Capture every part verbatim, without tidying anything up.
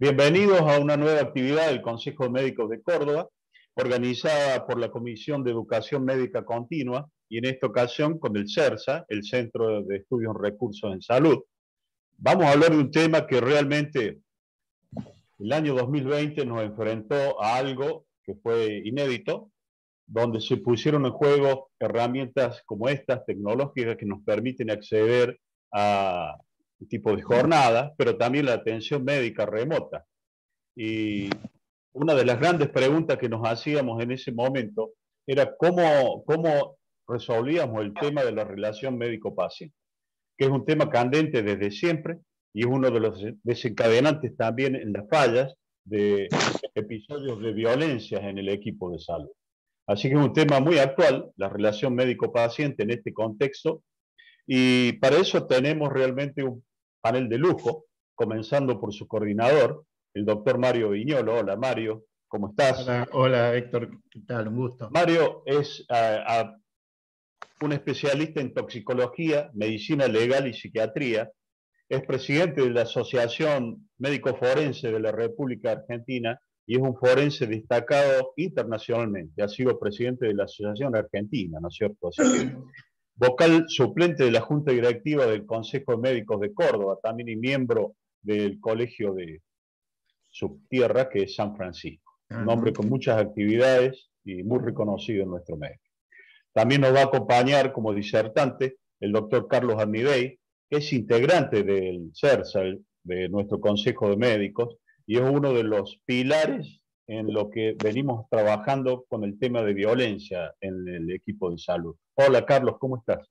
Bienvenidos a una nueva actividad del Consejo de Médicos de Córdoba, organizada por la Comisión de Educación Médica Continua y en esta ocasión con el CERSA, el Centro de Estudios en Recursos en Salud. Vamos a hablar de un tema que realmente el año dos mil veinte nos enfrentó a algo que fue inédito, donde se pusieron en juego herramientas como estas, tecnológicas, que nos permiten acceder a un tipo de jornada, pero también la atención médica remota. Y una de las grandes preguntas que nos hacíamos en ese momento era cómo, cómo resolvíamos el tema de la relación médico-paciente, que es un tema candente desde siempre y es uno de los desencadenantes también en las fallas de episodios de violencia en el equipo de salud. Así que es un tema muy actual, la relación médico-paciente en este contexto, y para eso tenemos realmente un panel de lujo, comenzando por su coordinador, el doctor Mario Viñolo. Hola Mario, ¿cómo estás? Hola, hola Héctor, ¿qué tal? Un gusto. Mario es uh, uh, un especialista en toxicología, medicina legal y psiquiatría, es presidente de la Asociación Médico Forense de la República Argentina y es un forense destacado internacionalmente. Ha sido presidente de la Asociación Argentina, ¿no es cierto? Así que, vocal suplente de la Junta Directiva del Consejo de Médicos de Córdoba, también y miembro del Colegio de su tierra, que es San Francisco. Un hombre con muchas actividades y muy reconocido en nuestro medio. También nos va a acompañar como disertante el doctor Carlos Amidei, que es integrante del CERSA, de nuestro Consejo de Médicos, y es uno de los pilares en lo que venimos trabajando con el tema de violencia en el equipo de salud. Hola Carlos, ¿cómo estás?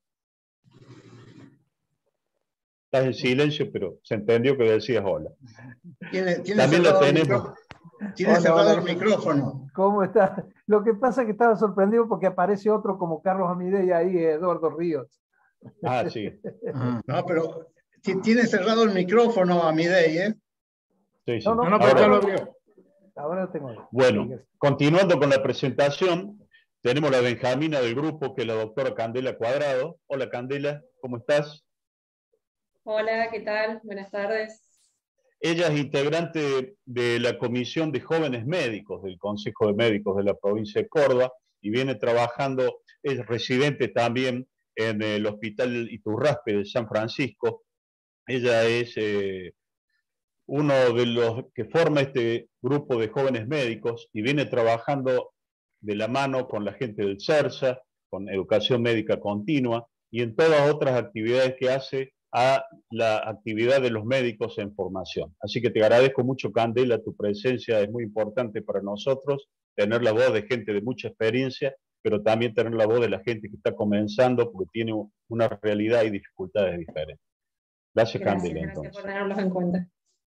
Estás en silencio, pero se entendió que decías hola. ¿Tiene, tiene También la tenemos. Micro... Tiene hola, cerrado hola. El micrófono. ¿Cómo estás? Lo que pasa es que estaba sorprendido porque aparece otro como Carlos Amidei ahí, Eduardo Ríos. Ah, sí. No, pero tiene cerrado el micrófono Amidei, ¿eh? Sí, sí. No, no, no, pero ahora, ya lo abrió. Ahora lo tengo. Bueno, continuando con la presentación, tenemos la Benjamina del grupo, que es la doctora Candela Cuadrado. Hola Candela, ¿cómo estás? Hola, ¿qué tal? Buenas tardes. Ella es integrante de la Comisión de Jóvenes Médicos del Consejo de Médicos de la provincia de Córdoba y viene trabajando, es residente también en el Hospital Iturraspe de San Francisco. Ella es eh, uno de los que forma este grupo de jóvenes médicos y viene trabajando de la mano con la gente del CERSA, con Educación Médica Continua y en todas otras actividades que hace a la actividad de los médicos en formación. Así que te agradezco mucho, Candela, tu presencia es muy importante para nosotros, tener la voz de gente de mucha experiencia, pero también tener la voz de la gente que está comenzando porque tiene una realidad y dificultades diferentes. Gracias, Gracias, Candela. Gracias entonces. por tenerlos en cuenta.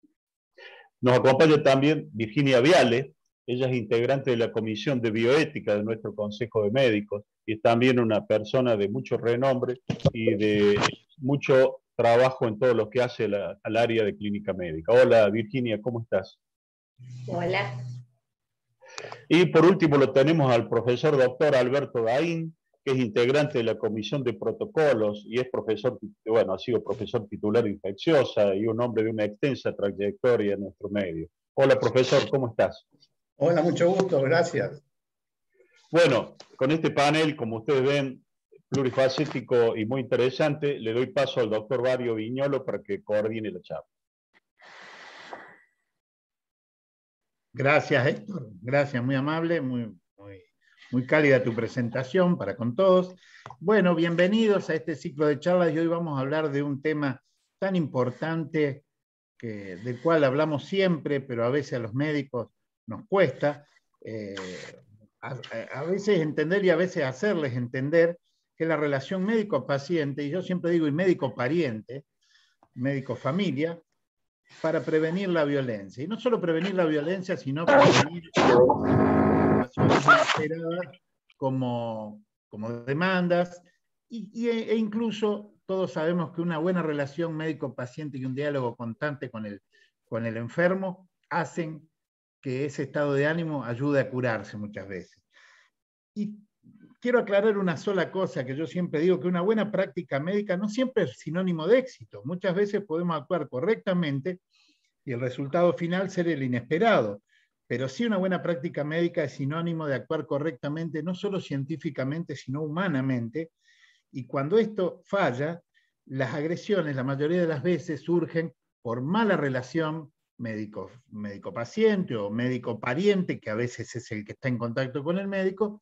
Nos acompaña también Virginia Viale, ella es integrante de la Comisión de Bioética de nuestro Consejo de Médicos y es también una persona de mucho renombre y de mucho trabajo en todo lo que hace la, al área de clínica médica. Hola Virginia, ¿cómo estás? Hola. Y por último lo tenemos al profesor doctor Alberto Gaín, que es integrante de la Comisión de Protocolos y es profesor, bueno, ha sido profesor titular de infecciosa y un hombre de una extensa trayectoria en nuestro medio. Hola profesor, ¿cómo estás? Hola, mucho gusto, gracias. Bueno, con este panel, como ustedes ven, plurifacético y muy interesante, le doy paso al doctor Mario Viñolo para que coordine la charla. Gracias, Héctor. Gracias, muy amable, muy, muy, muy cálida tu presentación para con todos. Bueno, bienvenidos a este ciclo de charlas y hoy vamos a hablar de un tema tan importante que, del cual hablamos siempre, pero a veces a los médicos nos cuesta eh, a, a veces entender y a veces hacerles entender que la relación médico-paciente, y yo siempre digo y médico-pariente, médico-familia, para prevenir la violencia. Y no solo prevenir la violencia, sino prevenir situaciones inesperadas como, como demandas, y, y, e incluso todos sabemos que una buena relación médico-paciente y un diálogo constante con el, con el enfermo hacen que ese estado de ánimo ayude a curarse muchas veces. Y quiero aclarar una sola cosa, que yo siempre digo, que una buena práctica médica no siempre es sinónimo de éxito. Muchas veces podemos actuar correctamente y el resultado final ser el inesperado. Pero sí, una buena práctica médica es sinónimo de actuar correctamente, no solo científicamente, sino humanamente, y cuando esto falla, las agresiones la mayoría de las veces surgen por mala relación médico, médico-paciente o médico-pariente, que a veces es el que está en contacto con el médico,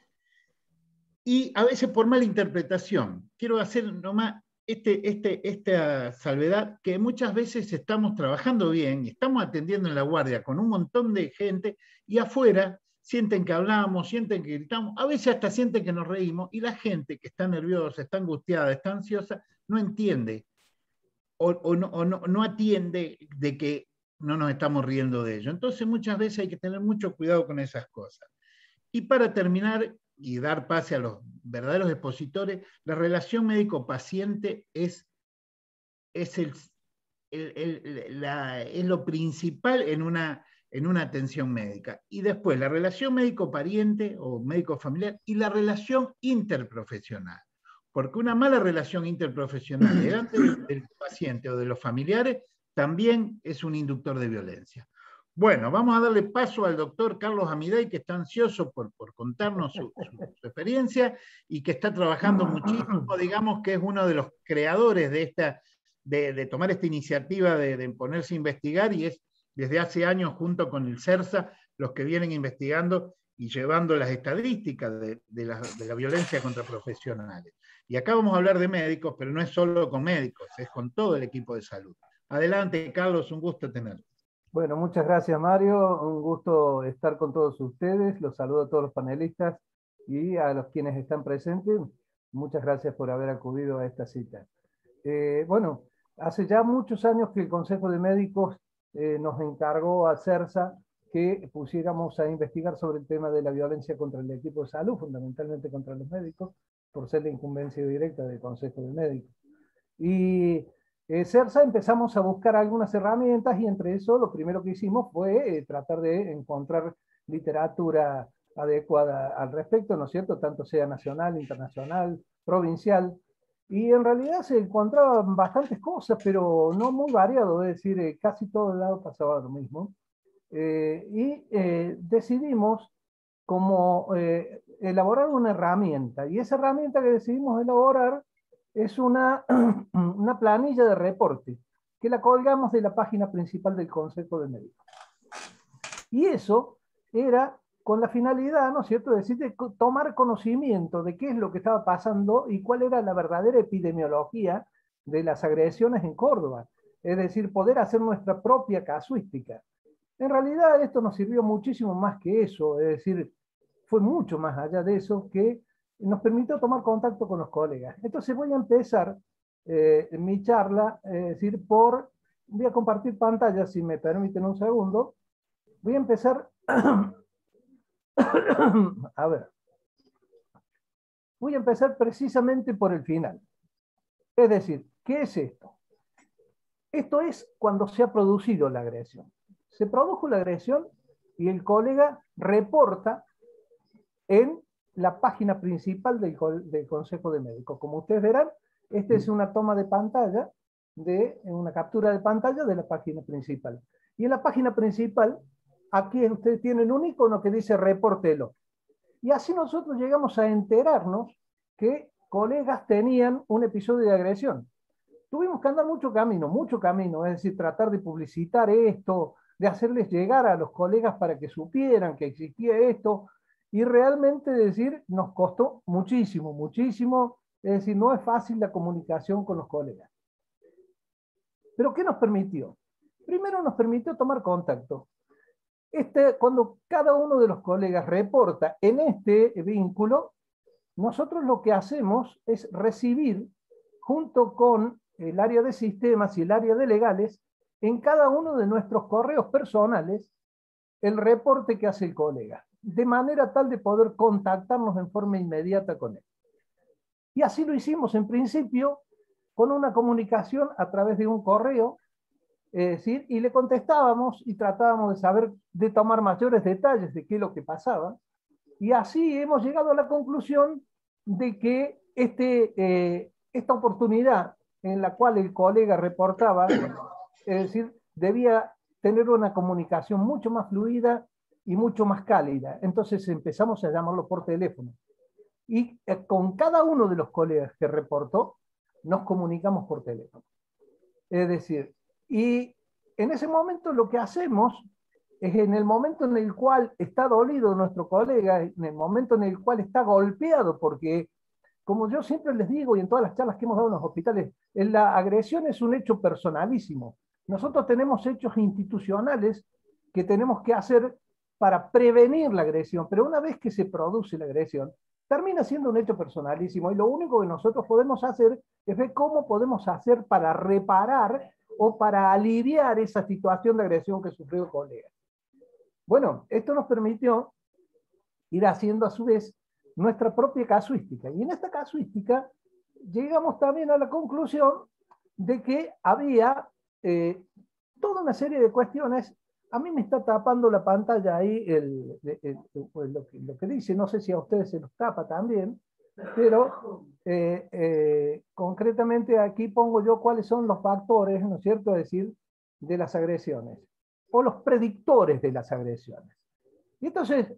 y a veces por mala interpretación. Quiero hacer nomás este, este, esta salvedad, que muchas veces estamos trabajando bien, y estamos atendiendo en la guardia con un montón de gente, y afuera sienten que hablamos, sienten que gritamos, a veces hasta sienten que nos reímos, y la gente que está nerviosa, está angustiada, está ansiosa, no entiende, o, o, no, o no, no atiende de que no nos estamos riendo de ello. Entonces muchas veces hay que tener mucho cuidado con esas cosas. Y para terminar y dar pase a los verdaderos expositores, la relación médico-paciente es, es, el, el, el, la, es lo principal en una, en una atención médica. Y después la relación médico-pariente o médico-familiar y la relación interprofesional. Porque una mala relación interprofesional delante del, del paciente o de los familiares también es un inductor de violencia. Bueno, vamos a darle paso al doctor Carlos Amidei, que está ansioso por, por contarnos su, su, su experiencia y que está trabajando muchísimo, digamos que es uno de los creadores de, esta, de, de tomar esta iniciativa de, de ponerse a investigar, y es desde hace años junto con el CERSA los que vienen investigando y llevando las estadísticas de, de, la, de la violencia contra profesionales. Y acá vamos a hablar de médicos, pero no es solo con médicos, es con todo el equipo de salud. Adelante, Carlos, un gusto tenerlo. Bueno, muchas gracias, Mario. Un gusto estar con todos ustedes. Los saludo a todos los panelistas y a los quienes están presentes. Muchas gracias por haber acudido a esta cita. Eh, bueno, hace ya muchos años que el Consejo de Médicos eh, nos encargó a CERSA que pusiéramos a investigar sobre el tema de la violencia contra el equipo de salud, fundamentalmente contra los médicos, por ser la incumbencia directa del Consejo de Médicos. Y Eh, CERSA empezamos a buscar algunas herramientas, y entre eso lo primero que hicimos fue eh, tratar de encontrar literatura adecuada al respecto, ¿no es cierto? Tanto sea nacional, internacional, provincial, y en realidad se encontraban bastantes cosas, pero no muy variado, es decir, eh, casi todo el lado pasaba lo mismo. Eh, y eh, decidimos como eh, elaborar una herramienta, y esa herramienta que decidimos elaborar es una, una planilla de reporte que la colgamos de la página principal del Consejo de Médicos. Y eso era con la finalidad, ¿no es cierto?, de decir, de tomar conocimiento de qué es lo que estaba pasando y cuál era la verdadera epidemiología de las agresiones en Córdoba. Es decir, poder hacer nuestra propia casuística. En realidad esto nos sirvió muchísimo más que eso, es decir, fue mucho más allá de eso, que nos permitió tomar contacto con los colegas. Entonces voy a empezar eh, mi charla, es eh, decir, por, voy a compartir pantalla, si me permiten un segundo. Voy a empezar, a ver, voy a empezar precisamente por el final. Es decir, ¿qué es esto? Esto es cuando se ha producido la agresión. Se produjo la agresión y el colega reporta en la página principal del, del Consejo de Médicos. Como ustedes verán, esta es una toma de pantalla, de una captura de pantalla de la página principal. Y en la página principal, aquí ustedes tienen un icono que dice repórtelo. Y así nosotros llegamos a enterarnos que colegas tenían un episodio de agresión. Tuvimos que andar mucho camino, mucho camino, es decir, tratar de publicitar esto, de hacerles llegar a los colegas para que supieran que existía esto, y realmente decir, nos costó muchísimo, muchísimo, es decir, no es fácil la comunicación con los colegas. ¿Pero qué nos permitió? Primero nos permitió tomar contacto. Este, cuando cada uno de los colegas reporta en este vínculo, nosotros lo que hacemos es recibir, junto con el área de sistemas y el área de legales, en cada uno de nuestros correos personales, el reporte que hace el colega, de manera tal de poder contactarnos en forma inmediata con él. Y así lo hicimos en principio con una comunicación a través de un correo, es decir, y le contestábamos y tratábamos de saber, de tomar mayores detalles de qué es lo que pasaba, y así hemos llegado a la conclusión de que este, eh, esta oportunidad en la cual el colega reportaba, es decir, debía tener una comunicación mucho más fluida y mucho más cálida. Entonces empezamos a llamarlo por teléfono. Y con cada uno de los colegas que reportó, nos comunicamos por teléfono. Es decir, y en ese momento lo que hacemos es, en el momento en el cual está dolido nuestro colega, en el momento en el cual está golpeado, porque como yo siempre les digo, y en todas las charlas que hemos dado en los hospitales, la agresión es un hecho personalísimo. Nosotros tenemos hechos institucionales que tenemos que hacer para prevenir la agresión, pero una vez que se produce la agresión, termina siendo un hecho personalísimo, y lo único que nosotros podemos hacer es ver cómo podemos hacer para reparar o para aliviar esa situación de agresión que sufrió el colega. Bueno, esto nos permitió ir haciendo a su vez nuestra propia casuística, y en esta casuística llegamos también a la conclusión de que había eh, toda una serie de cuestiones. A mí me está tapando la pantalla ahí el, el, el, el, lo, que, lo que dice, no sé si a ustedes se los tapa también, pero eh, eh, concretamente aquí pongo yo cuáles son los factores, ¿no es cierto?, es decir, de las agresiones, o los predictores de las agresiones. Y entonces,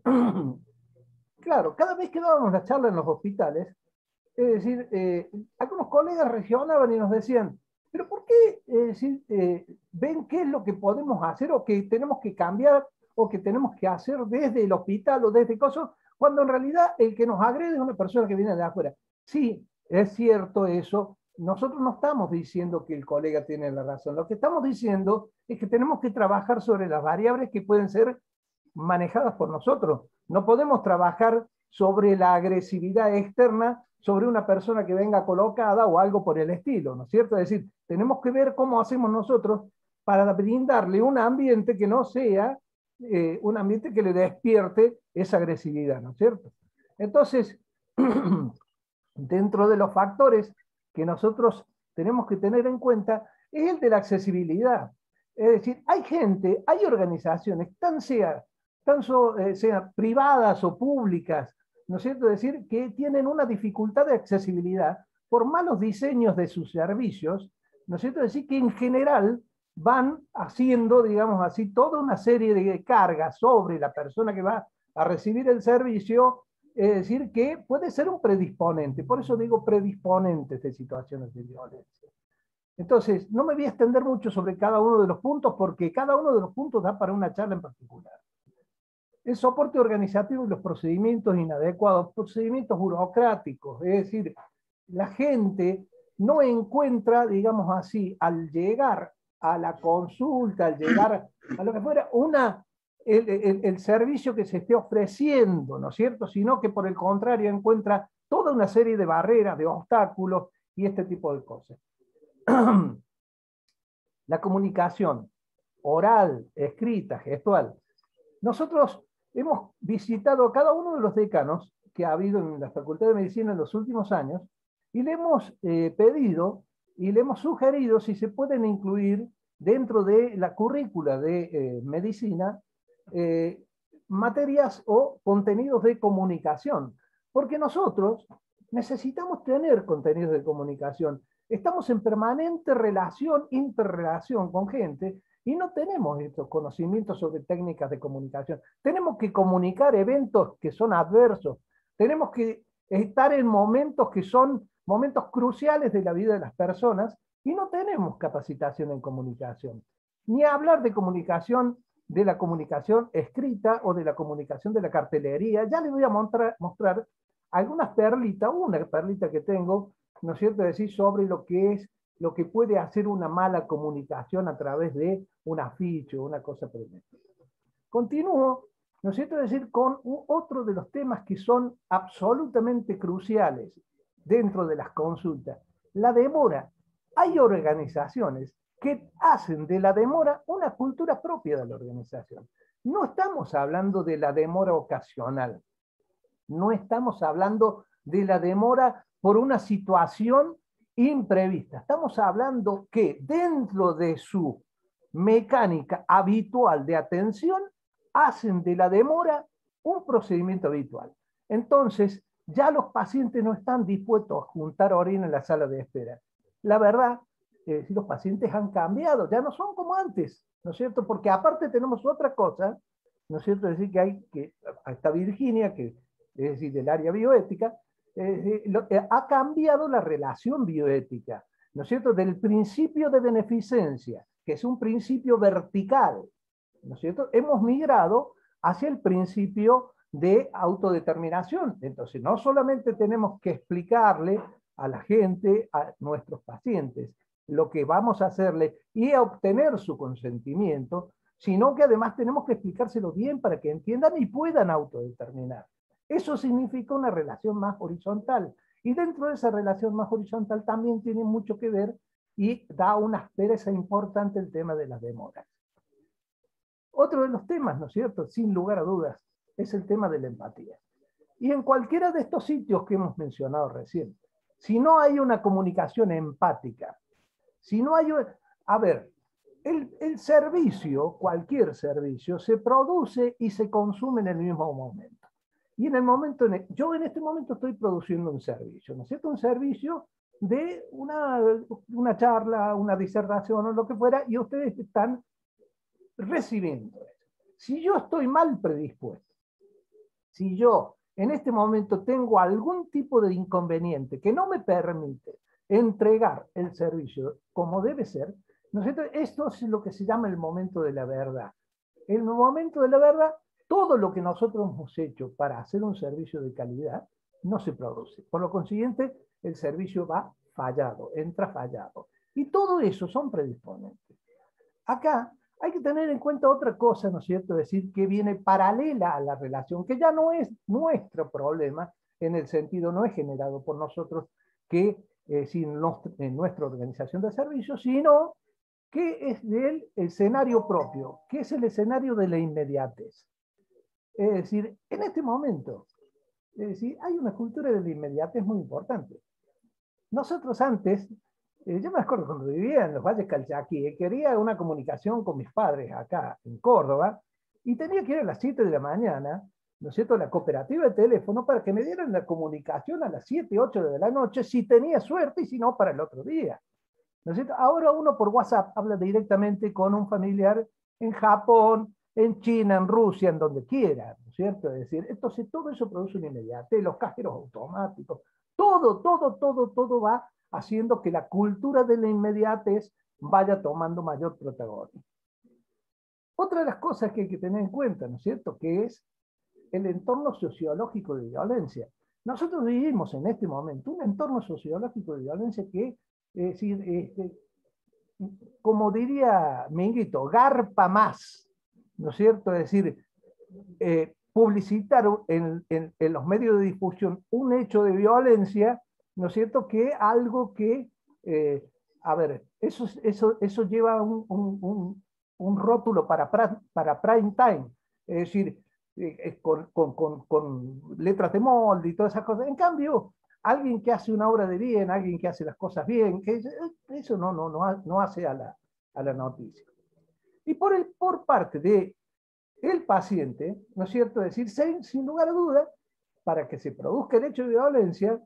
claro, cada vez que dábamos la charla en los hospitales, es decir, eh, algunos colegas reaccionaban y nos decían, pero ¿por qué eh, decir, eh, ven qué es lo que podemos hacer o que tenemos que cambiar o que tenemos que hacer desde el hospital o desde cosas, cuando en realidad el que nos agrede es una persona que viene de afuera? Sí, es cierto eso. Nosotros no estamos diciendo que el colega tiene la razón. Lo que estamos diciendo es que tenemos que trabajar sobre las variables que pueden ser manejadas por nosotros. No podemos trabajar sobre la agresividad externa sobre una persona que venga colocada o algo por el estilo, ¿no es cierto? Es decir, tenemos que ver cómo hacemos nosotros para brindarle un ambiente que no sea eh, un ambiente que le despierte esa agresividad, ¿no es cierto? Entonces, dentro de los factores que nosotros tenemos que tener en cuenta es el de la accesibilidad. Es decir, hay gente, hay organizaciones, tan sea, tan so, eh, sean privadas o públicas, ¿no es cierto?, es decir, que tienen una dificultad de accesibilidad por malos diseños de sus servicios, ¿no es cierto?, es decir, que en general van haciendo, digamos así, toda una serie de cargas sobre la persona que va a recibir el servicio, es decir, que puede ser un predisponente. Por eso digo predisponentes de situaciones de violencia. Entonces, no me voy a extender mucho sobre cada uno de los puntos, porque cada uno de los puntos da para una charla en particular. El soporte organizativo y los procedimientos inadecuados, procedimientos burocráticos, es decir, la gente no encuentra, digamos así, al llegar a la consulta, al llegar a lo que fuera, una, el, el, el servicio que se esté ofreciendo, ¿no es cierto?, sino que por el contrario encuentra toda una serie de barreras, de obstáculos y este tipo de cosas. La comunicación oral, escrita, gestual. Nosotros hemos visitado a cada uno de los decanos que ha habido en la Facultad de Medicina en los últimos años y le hemos eh, pedido y le hemos sugerido si se pueden incluir dentro de la currícula de eh, medicina eh, materias o contenidos de comunicación, porque nosotros necesitamos tener contenidos de comunicación. Estamos en permanente relación, interrelación con gente, y no tenemos estos conocimientos sobre técnicas de comunicación. Tenemos que comunicar eventos que son adversos. Tenemos que estar en momentos que son momentos cruciales de la vida de las personas y no tenemos capacitación en comunicación. Ni hablar de comunicación, de la comunicación escrita o de la comunicación de la cartelería. Ya les voy a mostrar, mostrar algunas perlitas, una perlita que tengo, ¿no es cierto?, decir sobre lo que es lo que puede hacer una mala comunicación a través de un afiche o una cosa por el estilo. Continúo, ¿no es cierto?, es decir, con otro de los temas que son absolutamente cruciales dentro de las consultas, la demora. Hay organizaciones que hacen de la demora una cultura propia de la organización. No estamos hablando de la demora ocasional, no estamos hablando de la demora por una situación imprevista. Estamos hablando que dentro de su mecánica habitual de atención hacen de la demora un procedimiento habitual. Entonces, ya los pacientes no están dispuestos a juntar orina en la sala de espera. La verdad, eh, si los pacientes han cambiado, ya no son como antes. ¿no es cierto? Porque aparte tenemos otra cosa, ¿no es cierto? Es decir, que hay que, hasta Virginia, que es decir, del área bioética, eh, lo, eh, ha cambiado la relación bioética, ¿no es cierto? Del principio de beneficencia, que es un principio vertical, ¿no es cierto? Hemos migrado hacia el principio de autodeterminación. Entonces, no solamente tenemos que explicarle a la gente, a nuestros pacientes, lo que vamos a hacerle y a obtener su consentimiento, sino que además tenemos que explicárselo bien para que entiendan y puedan autodeterminar. Eso significa una relación más horizontal. Y dentro de esa relación más horizontal también tiene mucho que ver y da una aspereza importante el tema de las demoras. Otro de los temas, ¿no es cierto?, sin lugar a dudas, es el tema de la empatía. Y en cualquiera de estos sitios que hemos mencionado recién, si no hay una comunicación empática, si no hay... A ver, el, el servicio, cualquier servicio, se produce y se consume en el mismo momento. Y en el momento, en el, yo en este momento estoy produciendo un servicio, ¿no es cierto? Un servicio de una, una charla, una disertación o lo que fuera, y ustedes están recibiendo eso. Si yo estoy mal predispuesto, si yo en este momento tengo algún tipo de inconveniente que no me permite entregar el servicio como debe ser, ¿no es cierto? Esto es lo que se llama el momento de la verdad. En el momento de la verdad, todo lo que nosotros hemos hecho para hacer un servicio de calidad no se produce. Por lo consiguiente, el servicio va fallado, entra fallado. Y todo eso son predisponentes. Acá hay que tener en cuenta otra cosa, ¿no es cierto? Es decir, que viene paralela a la relación, que ya no es nuestro problema, en el sentido no es generado por nosotros, que eh, sin en nuestra organización de servicios, sino que es del escenario propio, que es el escenario de la inmediatez. Es decir, en este momento, es decir, hay una cultura de la inmediatez muy importante. Nosotros antes, eh, yo me acuerdo cuando vivía en los Valles Calchaquí, eh, quería una comunicación con mis padres acá en Córdoba, y tenía que ir a las siete de la mañana, ¿no es cierto?, a la cooperativa de teléfono para que me dieran la comunicación a las siete, ocho de la noche, si tenía suerte y si no, para el otro día. ¿No es cierto? Ahora uno por WhatsApp habla directamente con un familiar en Japón, en China, en Rusia, en donde quiera, ¿no es cierto? Es decir, entonces todo eso produce una inmediatez, los cajeros automáticos, todo, todo, todo, todo va haciendo que la cultura de la inmediatez vaya tomando mayor protagonismo. Otra de las cosas que hay que tener en cuenta, ¿no es cierto?, que es el entorno sociológico de violencia. Nosotros vivimos en este momento un entorno sociológico de violencia que, es decir, este, como diría Minguito, garpa más, ¿no es cierto? Es decir, eh, publicitar en, en, en los medios de difusión un hecho de violencia, ¿no es cierto?, que algo que, eh, a ver, eso, eso, eso lleva un, un, un, un rótulo para, para prime time, es decir, eh, con, con, con, con letras de molde y todas esas cosas. En cambio, alguien que hace una obra de bien, alguien que hace las cosas bien, que eso no, no, no, no hace a la, a la noticia. Y por, el, por parte de el paciente, ¿no es cierto?, es decir, sin, sin lugar a duda, para que se produzca el hecho de violencia,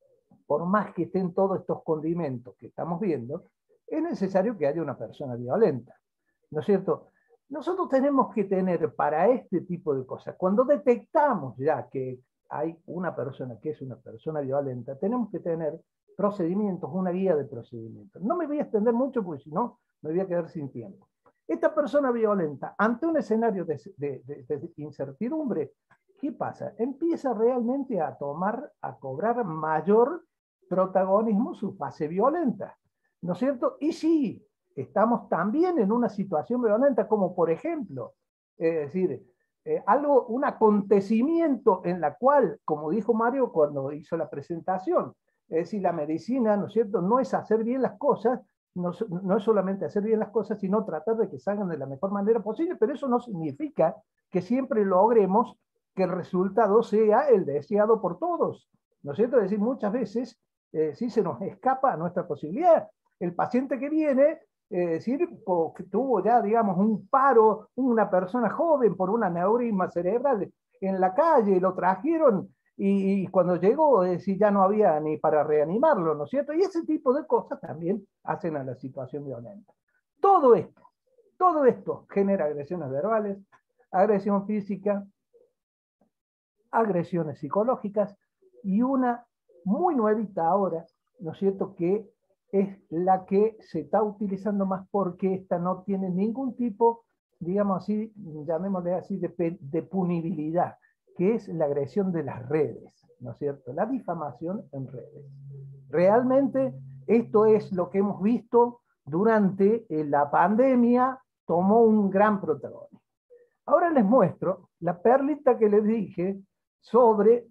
por más que estén todos estos condimentos que estamos viendo, es necesario que haya una persona violenta, ¿no es cierto? Nosotros tenemos que tener para este tipo de cosas, cuando detectamos ya que hay una persona que es una persona violenta, tenemos que tener procedimientos, una guía de procedimientos. No me voy a extender mucho porque si no me voy a quedar sin tiempo. Esta persona violenta, ante un escenario de, de, de, de incertidumbre, ¿qué pasa? Empieza realmente a tomar, a cobrar mayor protagonismo su fase violenta, ¿no es cierto? Y sí, estamos también en una situación violenta, como por ejemplo, es decir, eh, algo, un acontecimiento en la cual, como dijo Mario cuando hizo la presentación, es decir, la medicina, ¿no es cierto?, no es hacer bien las cosas, no, no es solamente hacer bien las cosas, sino tratar de que salgan de la mejor manera posible, pero eso no significa que siempre logremos que el resultado sea el deseado por todos, ¿no es cierto? Es decir, muchas veces eh, sí se nos escapa a nuestra posibilidad. El paciente que viene, es decir, que tuvo ya, digamos, un paro, una persona joven por un aneurisma cerebral en la calle, lo trajeron y, y cuando llegó, es decir, ya no había ni para reanimarlo, ¿no es cierto? Y ese tipo de cosas también hacen a la situación violenta. Todo esto, Todo esto genera agresiones verbales, agresión física, agresiones psicológicas y una muy nuevita ahora, ¿no es cierto?, que es la que se está utilizando más porque esta no tiene ningún tipo, digamos así, llamémosle así, de, de punibilidad, que es la agresión de las redes, ¿no es cierto?, la difamación en redes. Realmente esto es lo que hemos visto durante la pandemia, tomó un gran protagonismo. Ahora les muestro la perlita que les dije sobre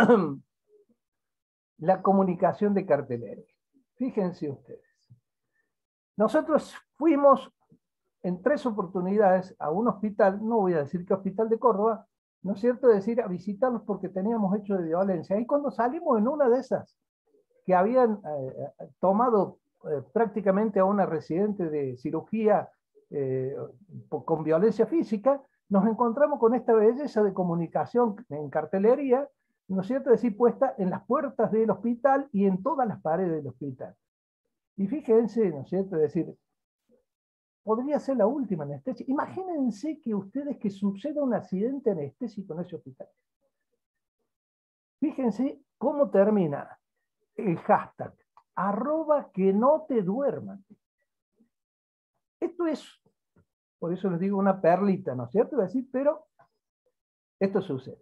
la comunicación de cartelería. Fíjense ustedes. Nosotros fuimos en tres oportunidades a un hospital, no voy a decir qué hospital de Córdoba, ¿no es cierto?, decir a visitarlos porque teníamos hechos de violencia. Y cuando salimos en una de esas, que habían eh, tomado eh, prácticamente a una residente de cirugía eh, con violencia física, nos encontramos con esta belleza de comunicación en cartelería, ¿no es cierto?, es decir, puesta en las puertas del hospital y en todas las paredes del hospital. Y fíjense, ¿no es cierto?, es decir, podría ser la última anestesia. Imagínense que ustedes que suceda un accidente anestésico en ese hospital. Fíjense cómo termina el hashtag, arroba que no te duerman. Esto es, por eso les digo, una perlita, ¿no es cierto?, es decir, pero esto sucede.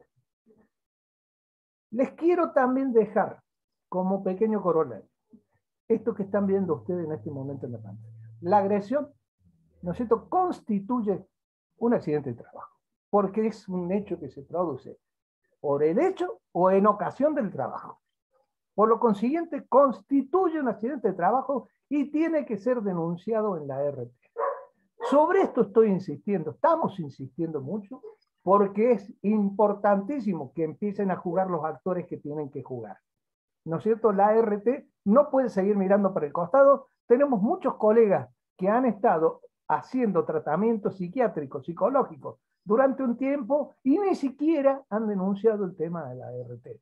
Les quiero también dejar como pequeño corolario esto que están viendo ustedes en este momento en la pantalla. La agresión, ¿no es cierto?, constituye un accidente de trabajo, porque es un hecho que se produce por el hecho o en ocasión del trabajo. Por lo consiguiente, constituye un accidente de trabajo y tiene que ser denunciado en la R T. Sobre esto estoy insistiendo, estamos insistiendo mucho, porque es importantísimo que empiecen a jugar los actores que tienen que jugar. ¿No es cierto? La R T no puede seguir mirando para el costado. Tenemos muchos colegas que han estado haciendo tratamientos psiquiátricos, psicológicos, durante un tiempo y ni siquiera han denunciado el tema de la R T.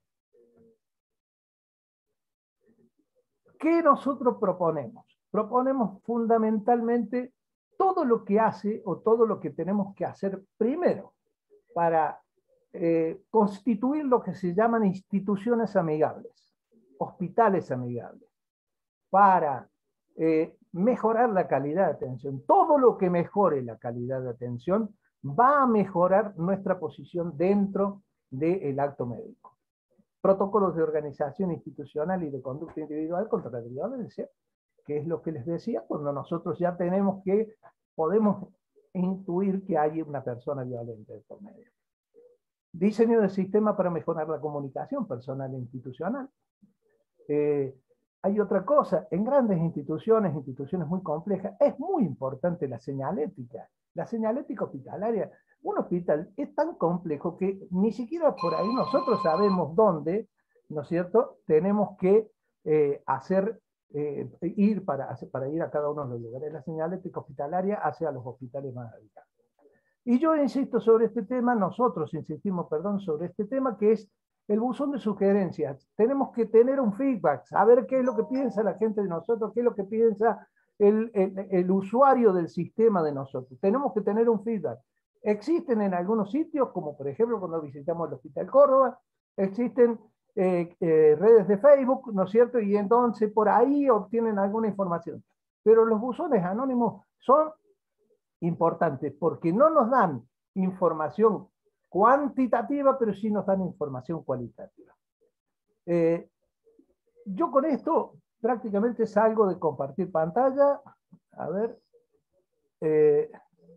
¿Qué nosotros proponemos? Proponemos fundamentalmente todo lo que hace o todo lo que tenemos que hacer primero para eh, constituir lo que se llaman instituciones amigables, hospitales amigables, para eh, mejorar la calidad de atención. Todo lo que mejore la calidad de atención va a mejorar nuestra posición dentro del acto médico. Protocolos de organización institucional y de conducta individual contra la violencia, que es lo que les decía, cuando nosotros ya tenemos que, podemos intuir que hay una persona violenta de por medio. Diseño del sistema para mejorar la comunicación personal e institucional. Eh, hay otra cosa, en grandes instituciones, instituciones muy complejas, es muy importante la señalética. La señalética hospitalaria. Un hospital es tan complejo que ni siquiera por ahí nosotros sabemos dónde, ¿no es cierto?, tenemos que eh, hacer, eh, ir para, para ir a cada uno de los lugares. La señalética hospitalaria hacia los hospitales más habitados. Y yo insisto sobre este tema, nosotros insistimos, perdón, sobre este tema, que es el buzón de sugerencias. Tenemos que tener un feedback, saber qué es lo que piensa la gente de nosotros, qué es lo que piensa el, el, el usuario del sistema de nosotros. Tenemos que tener un feedback. Existen en algunos sitios, como por ejemplo cuando visitamos el Hospital Córdoba, existen eh, eh, redes de Facebook, ¿no es cierto? Y entonces por ahí obtienen alguna información. Pero los buzones anónimos son importantes porque no nos dan información cuantitativa, pero sí nos dan información cualitativa. Eh, yo con esto prácticamente salgo de compartir pantalla. A ver. Eh,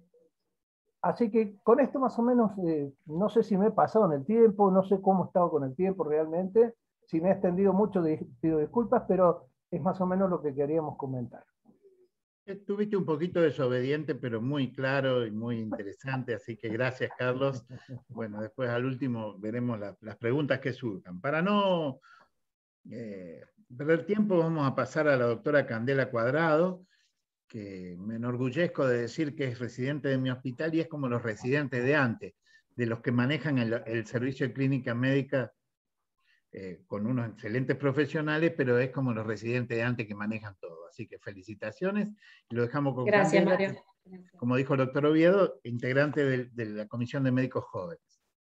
así que con esto más o menos, eh, no sé si me he pasado en el tiempo, no sé cómo he estado con el tiempo realmente. Si me he extendido mucho, pido disculpas, pero es más o menos lo que queríamos comentar. Estuviste un poquito desobediente, pero muy claro y muy interesante, así que gracias, Carlos. Bueno, después al último veremos la, las preguntas que surjan. Para no eh, perder tiempo, vamos a pasar a la doctora Candela Cuadrado, que me enorgullezco de decir que es residente de mi hospital y es como los residentes de antes, de los que manejan el, el servicio de clínica médica eh, con unos excelentes profesionales, pero es como los residentes de antes que manejan todo. Así que felicitaciones y lo dejamos con Gracias, Candela, Mario. que, como dijo el doctor Oviedo, integrante de, de la Comisión de Médicos Jóvenes.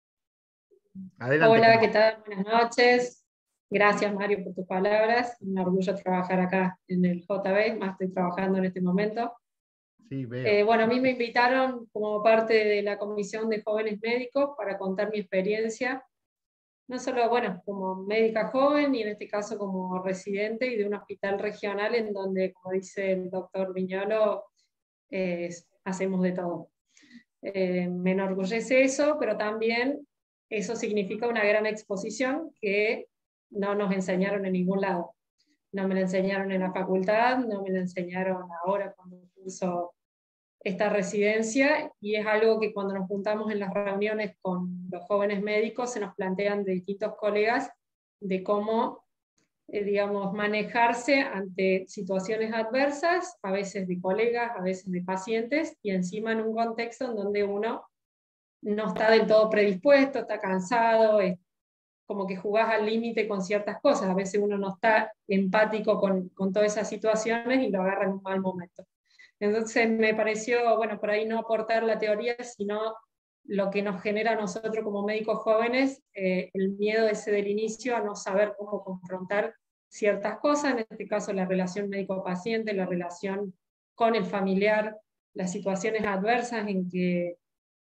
Adelante, Hola, ¿qué Candela. tal? Buenas noches. Gracias, Mario, por tus palabras. Un orgullo trabajar acá en el J B, más estoy trabajando en este momento. Sí, veo. Eh, bueno, a mí me invitaron como parte de la Comisión de Jóvenes Médicos para contar mi experiencia, no solo, bueno, como médica joven y en este caso como residente y de un hospital regional en donde, como dice el doctor Viñolo, eh, hacemos de todo. Eh, me enorgullece eso, pero también eso significa una gran exposición que no nos enseñaron en ningún lado. No me la enseñaron en la facultad, no me la enseñaron ahora cuando curso esta residencia, y es algo que cuando nos juntamos en las reuniones con los jóvenes médicos se nos plantean de distintos colegas de cómo, eh, digamos, manejarse ante situaciones adversas, a veces de colegas, a veces de pacientes, y encima en un contexto en donde uno no está del todo predispuesto, está cansado, es como que jugás al límite con ciertas cosas, a veces uno no está empático con, con todas esas situaciones y lo agarra en un mal momento. Entonces me pareció, bueno, por ahí no aportar la teoría, sino lo que nos genera a nosotros como médicos jóvenes, eh, el miedo ese del inicio a no saber cómo confrontar ciertas cosas, en este caso la relación médico-paciente, la relación con el familiar, las situaciones adversas en que,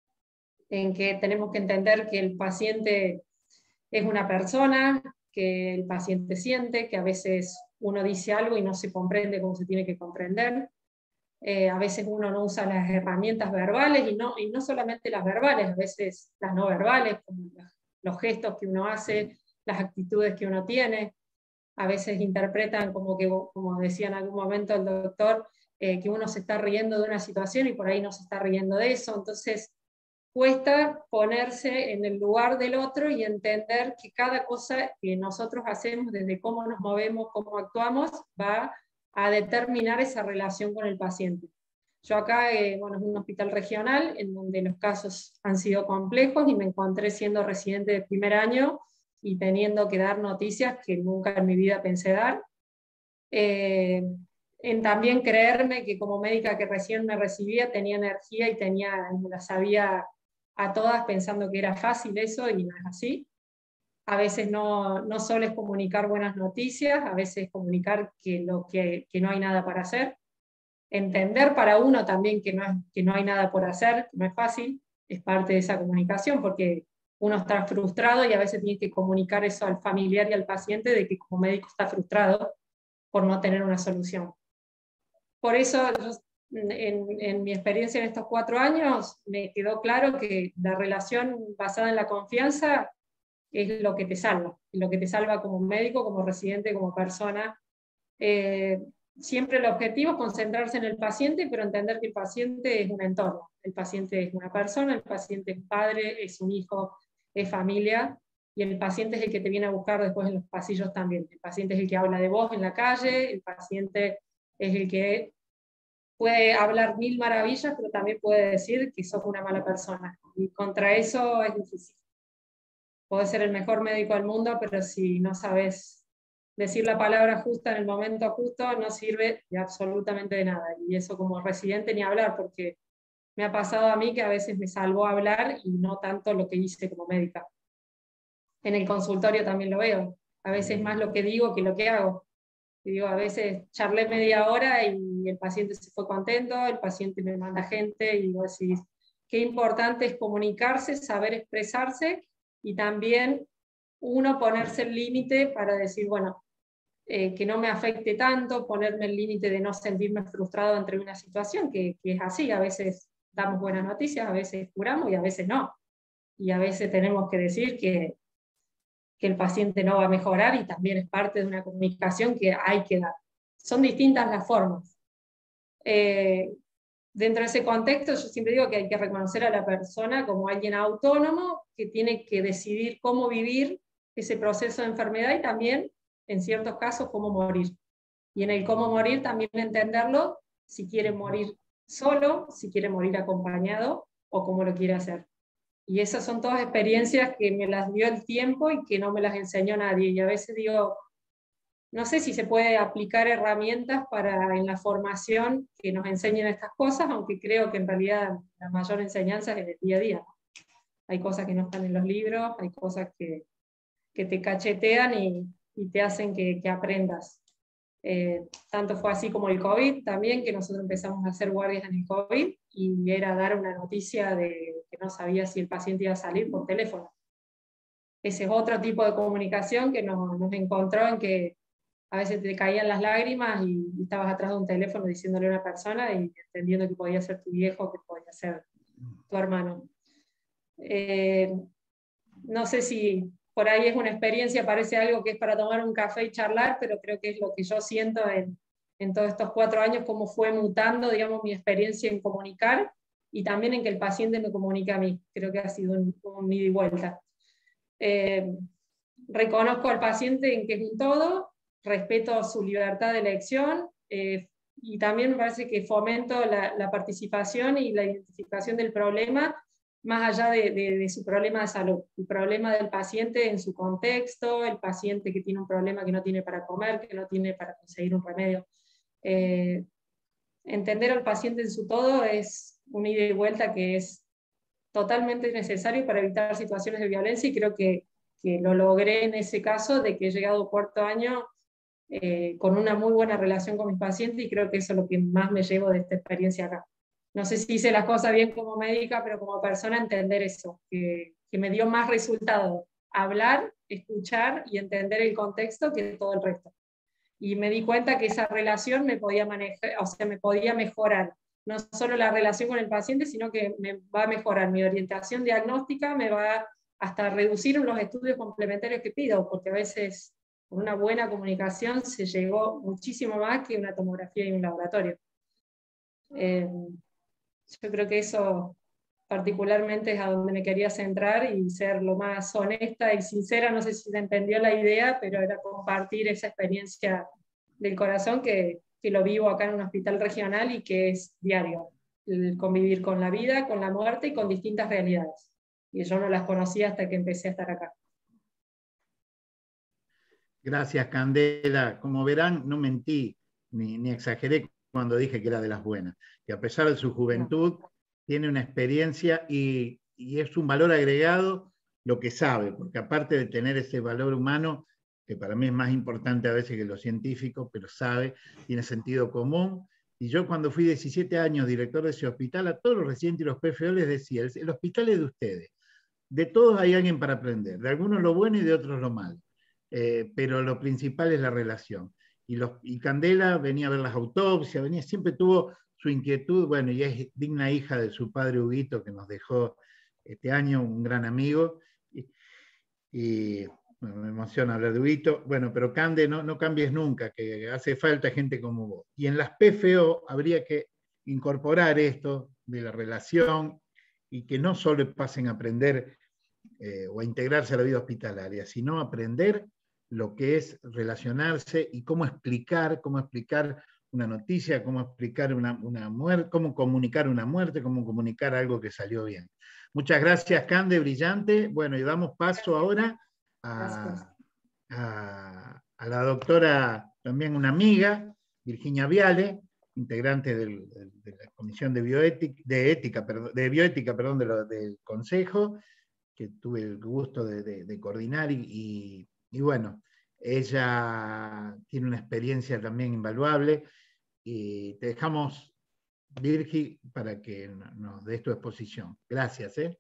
en que tenemos que entender que el paciente es una persona, que el paciente siente, que a veces uno dice algo y no se comprende como se tiene que comprender. Eh, a veces uno no usa las herramientas verbales, y no, y no solamente las verbales, a veces las no verbales, como los gestos que uno hace, las actitudes que uno tiene. A veces interpretan como que, como decía en algún momento el doctor, eh, que uno se está riendo de una situación y por ahí no se está riendo de eso. Entonces cuesta ponerse en el lugar del otro y entender que cada cosa que nosotros hacemos, desde cómo nos movemos, cómo actuamos, va a determinar esa relación con el paciente. Yo acá, eh, bueno, es un hospital regional en donde los casos han sido complejos y me encontré siendo residente de primer año y teniendo que dar noticias que nunca en mi vida pensé dar. Eh, en también creerme que como médica que recién me recibía tenía energía y tenía, me la sabía a todas pensando que era fácil eso, y no es así. A veces no, no solo es comunicar buenas noticias, a veces comunicar que, lo que, que no hay nada para hacer. Entender para uno también que no, es, que no hay nada por hacer, que no es fácil, es parte de esa comunicación, porque uno está frustrado y a veces tiene que comunicar eso al familiar y al paciente de que como médico está frustrado por no tener una solución. Por eso, yo, en, en mi experiencia en estos cuatro años, me quedó claro que la relación basada en la confianza es lo que te salva, lo que te salva como médico, como residente, como persona. Eh, siempre el objetivo es concentrarse en el paciente, pero entender que el paciente es un entorno. El paciente es una persona, el paciente es padre, es un hijo, es familia, y el paciente es el que te viene a buscar después en los pasillos también. El paciente es el que habla de vos en la calle, el paciente es el que puede hablar mil maravillas, pero también puede decir que sos una mala persona. Y contra eso es difícil. Podés ser el mejor médico del mundo, pero si no sabes decir la palabra justa en el momento justo, no sirve de absolutamente de nada. Y eso como residente ni hablar, porque me ha pasado a mí que a veces me salvó hablar y no tanto lo que hice como médica. En el consultorio también lo veo. A veces más lo que digo que lo que hago. Y digo, a veces charlé media hora y el paciente se fue contento, el paciente me manda gente, y vos decís, qué importante es comunicarse, saber expresarse, y también uno ponerse el límite para decir, bueno, eh, que no me afecte tanto, ponerme el límite de no sentirme frustrado entre una situación, que, que es así, a veces damos buenas noticias, a veces curamos y a veces no. Y a veces tenemos que decir que, que el paciente no va a mejorar, y también es parte de una comunicación que hay que dar. Son distintas las formas. Eh, dentro de ese contexto, yo siempre digo que hay que reconocer a la persona como alguien autónomo que tiene que decidir cómo vivir ese proceso de enfermedad y también, en ciertos casos, cómo morir. Y en el cómo morir también entenderlo, si quiere morir solo, si quiere morir acompañado o cómo lo quiere hacer. Y esas son todas experiencias que me las dio el tiempo y que no me las enseñó nadie. Y a veces digo, no sé si se puede aplicar herramientas para en la formación que nos enseñen estas cosas, aunque creo que en realidad la mayor enseñanza es en el día a día. Hay cosas que no están en los libros, hay cosas que, que te cachetean y, y te hacen que, que aprendas. Eh, tanto fue así como el COVID también, que nosotros empezamos a hacer guardias en el COVID, y era dar una noticia de que no sabía si el paciente iba a salir por teléfono. Ese es otro tipo de comunicación que nos, nos encontró en que a veces te caían las lágrimas y, y estabas atrás de un teléfono diciéndole a una persona y entendiendo que podía ser tu viejo, que podía ser tu hermano. Eh, no sé si por ahí es una experiencia, parece algo que es para tomar un café y charlar, pero creo que es lo que yo siento en, en todos estos cuatro años, cómo fue mutando, digamos, mi experiencia en comunicar, y también en que el paciente me comunique a mí. Creo que ha sido un, un ida y vuelta. Eh, reconozco al paciente en que es un todo, respeto su libertad de elección, eh, y también me parece que fomento la, la participación y la identificación del problema, más allá de, de, de su problema de salud, el problema del paciente en su contexto, el paciente que tiene un problema que no tiene para comer, que no tiene para conseguir un remedio. Eh, entender al paciente en su todo es un ida y vuelta que es totalmente necesario para evitar situaciones de violencia, y creo que, que lo logré en ese caso, de que he llegado cuarto año eh, con una muy buena relación con mis pacientes, y creo que eso es lo que más me llevo de esta experiencia acá. No sé si hice las cosas bien como médica, pero como persona entender eso, que, que me dio más resultado hablar, escuchar y entender el contexto que todo el resto. Y me di cuenta que esa relación me podía manejar, o sea, me podía mejorar, no solo la relación con el paciente, sino que me va a mejorar mi orientación diagnóstica, me va hasta reducir los estudios complementarios que pido, porque a veces con una buena comunicación se llegó muchísimo más que una tomografía y un laboratorio. Eh, Yo creo que eso particularmente es a donde me quería centrar, y ser lo más honesta y sincera. No sé si se entendió la idea, pero era compartir esa experiencia del corazón que, que lo vivo acá en un hospital regional y que es diario, el convivir con la vida, con la muerte y con distintas realidades. Y yo no las conocía hasta que empecé a estar acá. Gracias, Candela. Como verán, no mentí ni, ni exageré cuando dije que era de las buenas, que a pesar de su juventud tiene una experiencia y, y es un valor agregado lo que sabe, porque aparte de tener ese valor humano, que para mí es más importante a veces que lo científico, pero sabe, tiene sentido común. Y yo cuando fui diecisiete años director de ese hospital, a todos los residentes y los P F O les decía, el, el hospital es de ustedes, de todos hay alguien para aprender, de algunos lo bueno y de otros lo malo, eh, pero lo principal es la relación. Y, los, y Candela venía a ver las autopsias, venía, siempre tuvo su inquietud, bueno, y es digna hija de su padre Huguito, que nos dejó este año, un gran amigo, y, y bueno, me emociona hablar de Huguito, bueno, pero Cande, no, no cambies nunca, que hace falta gente como vos. Y en las P F O habría que incorporar esto de la relación, y que no solo pasen a aprender eh, o a integrarse a la vida hospitalaria, sino aprender lo que es relacionarse y cómo explicar, cómo explicar una noticia, cómo explicar una, una muerte, cómo comunicar una muerte, cómo comunicar algo que salió bien. Muchas gracias, Cande, brillante. Bueno, y damos paso ahora a, a, a la doctora, también una amiga, Virginia Viale, integrante del, de, de la Comisión de Bioética, de, ética, perdón, de Bioética perdón, de lo, del Consejo, que tuve el gusto de, de, de coordinar, y, y, y bueno, ella tiene una experiencia también invaluable, y te dejamos, Virgi, para que nos des tu exposición. Gracias. ¿eh?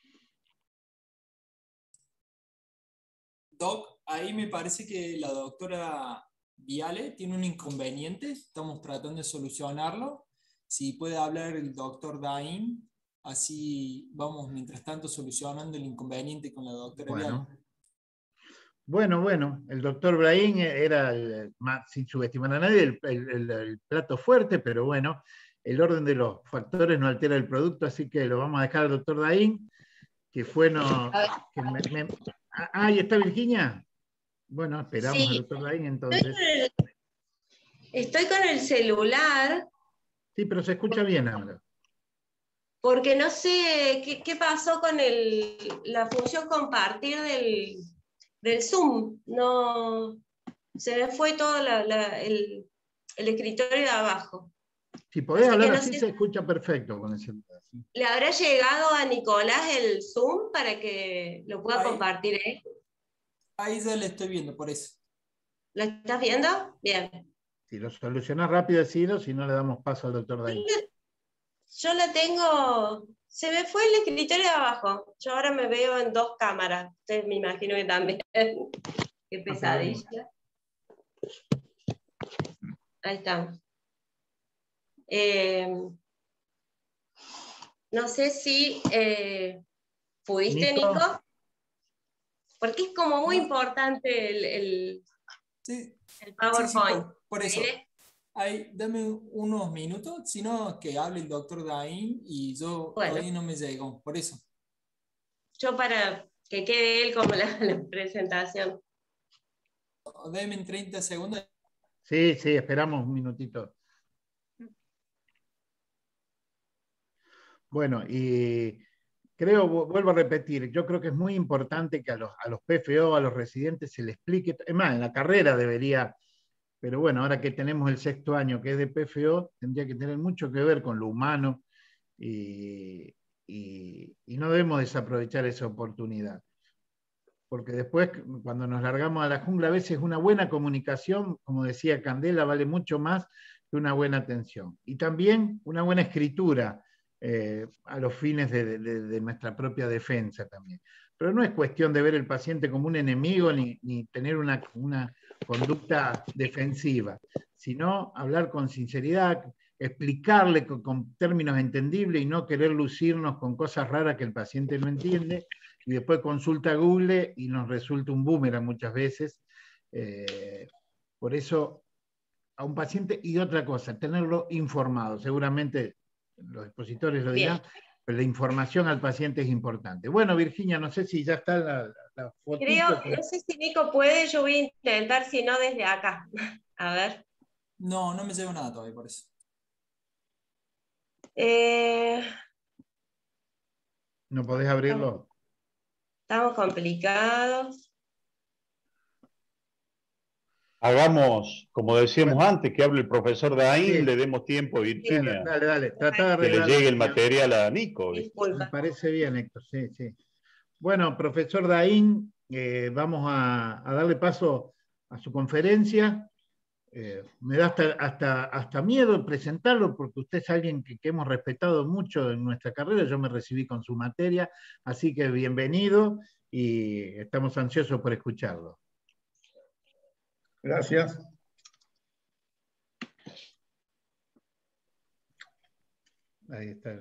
Doc, ahí me parece que la doctora Viale tiene un inconveniente, estamos tratando de solucionarlo. Si puede hablar el doctor Daín, así vamos mientras tanto solucionando el inconveniente con la doctora bueno. Viale. Bueno, bueno, el doctor Brahim era, el, sin subestimar a nadie, el, el, el plato fuerte, pero bueno, el orden de los factores no altera el producto, así que lo vamos a dejar al doctor Daín, que fue no... Que me, me, ah, ahí está Virginia. Bueno, esperamos sí, al doctor Daín entonces. Estoy con, el, estoy con el celular. Sí, pero se escucha bien ahora. porque no sé qué, qué pasó con el, la función compartir del, del Zoom. No, se me fue todo la, la, el, el escritorio de abajo. Si podés Así hablar que no así, sé se si escucha perfecto con ese. le habrá llegado a Nicolás el Zoom para que lo pueda Ahí. compartir él. Ahí ya le estoy viendo, por eso. ¿Lo estás viendo? Bien. Si lo solucionás rápido, decilo, si no le damos paso al doctor Daín. Yo la tengo, se me fue el escritorio de abajo. Yo ahora me veo en dos cámaras. Ustedes me imagino que también. Qué pesadilla. Ahí estamos. Eh, no sé si eh, pudiste, Nico. Nico. Porque es como muy No. importante el, el, Sí, el sí, sí, PowerPoint. por, por eso. ¿Mire? Ahí, dame unos minutos, si no, que hable el doctor Daín y yo Bueno. todavía no me llegó, por eso. Yo para que quede él como la, la presentación. Dame en treinta segundos. Sí, sí, esperamos un minutito. Bueno, y creo, vuelvo a repetir, yo creo que es muy importante que a los, a los P F O, a los residentes, se les explique, es más, en la carrera debería, pero bueno, ahora que tenemos el sexto año que es de P F O, tendría que tener mucho que ver con lo humano y, y, y no debemos desaprovechar esa oportunidad. Porque después, cuando nos largamos a la jungla, a veces una buena comunicación, como decía Candela, vale mucho más que una buena atención. Y también una buena escritura eh, a los fines de, de, de nuestra propia defensa también. Pero no es cuestión de ver el paciente como un enemigo ni, ni tener una, una conducta defensiva, sino hablar con sinceridad, explicarle con, con términos entendibles y no querer lucirnos con cosas raras que el paciente no entiende, y después consulta Google y nos resulta un boomerang muchas veces. Eh, por eso, a un paciente, y otra cosa, tenerlo informado. Seguramente los expositores lo dirán, Bien. Pero la información al paciente es importante. Bueno, Virginia, no sé si ya está la, la, la fotito. Creo, que... no sé si Nico puede, yo voy a intentar, si no, desde acá. A ver. No, no me llegó nada todavía, por eso. Eh... ¿No podés abrirlo? Estamos complicados. Hagamos, como decíamos bueno. antes, que hable el profesor Daín, sí. le demos tiempo a Virginia. Dale, dale, trata de que le llegue el material a Nico. Disculpa. Me parece bien, Héctor, sí, sí. Bueno, profesor Daín, eh, vamos a, a darle paso a su conferencia. Eh, me da hasta, hasta, hasta miedo presentarlo porque usted es alguien que, que hemos respetado mucho en nuestra carrera. Yo me recibí con su materia, así que bienvenido y estamos ansiosos por escucharlo. Gracias. Ahí está.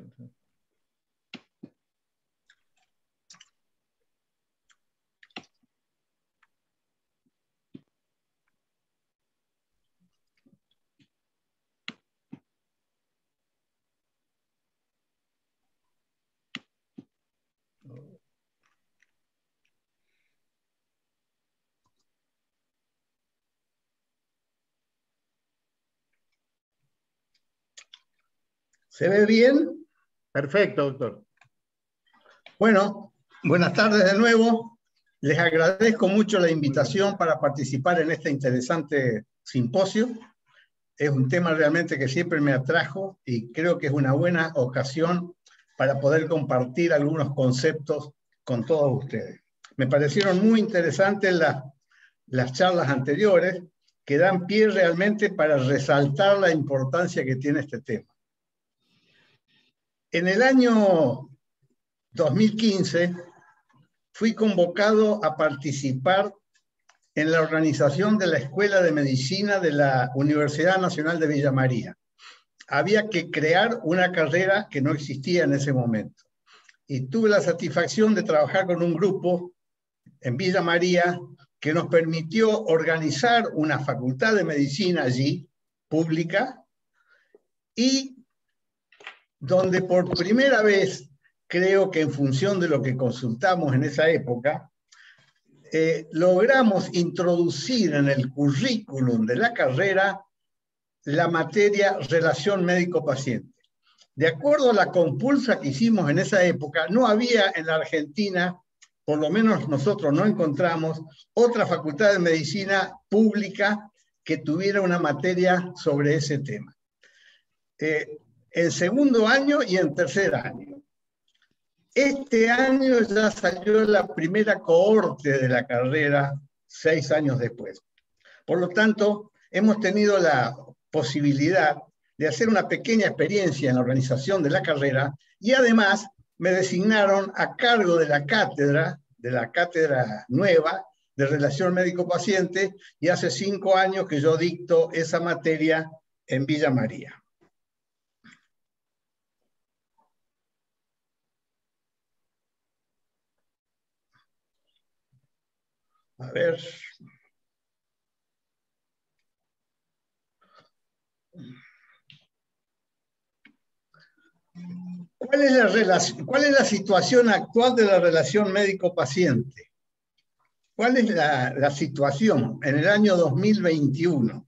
¿Se ve bien? Perfecto, doctor. Bueno, buenas tardes de nuevo. Les agradezco mucho la invitación para participar en este interesante simposio. Es un tema realmente que siempre me atrajo y creo que es una buena ocasión para poder compartir algunos conceptos con todos ustedes. Me parecieron muy interesantes las, las charlas anteriores que dan pie realmente para resaltar la importancia que tiene este tema. En el año dos mil quince fui convocado a participar en la organización de la Escuela de Medicina de la Universidad Nacional de Villa María. Había que crear una carrera que no existía en ese momento. Y tuve la satisfacción de trabajar con un grupo en Villa María que nos permitió organizar una facultad de medicina allí, pública, y donde por primera vez, creo que en función de lo que consultamos en esa época, eh, logramos introducir en el currículum de la carrera la materia relación médico-paciente. De acuerdo a la compulsa que hicimos en esa época, no había en la Argentina, por lo menos nosotros no encontramos, otra facultad de medicina pública que tuviera una materia sobre ese tema. Eh, en segundo año y en tercer año. Este año ya salió la primera cohorte de la carrera, seis años después. Por lo tanto, hemos tenido la posibilidad de hacer una pequeña experiencia en la organización de la carrera y además me designaron a cargo de la cátedra, de la cátedra nueva de Relación Médico-Paciente, y hace cinco años que yo dicto esa materia en Villa María. A ver. ¿Cuál es la relación, cuál es la situación actual de la relación médico-paciente? ¿Cuál es la, la situación en el año dos mil veintiuno?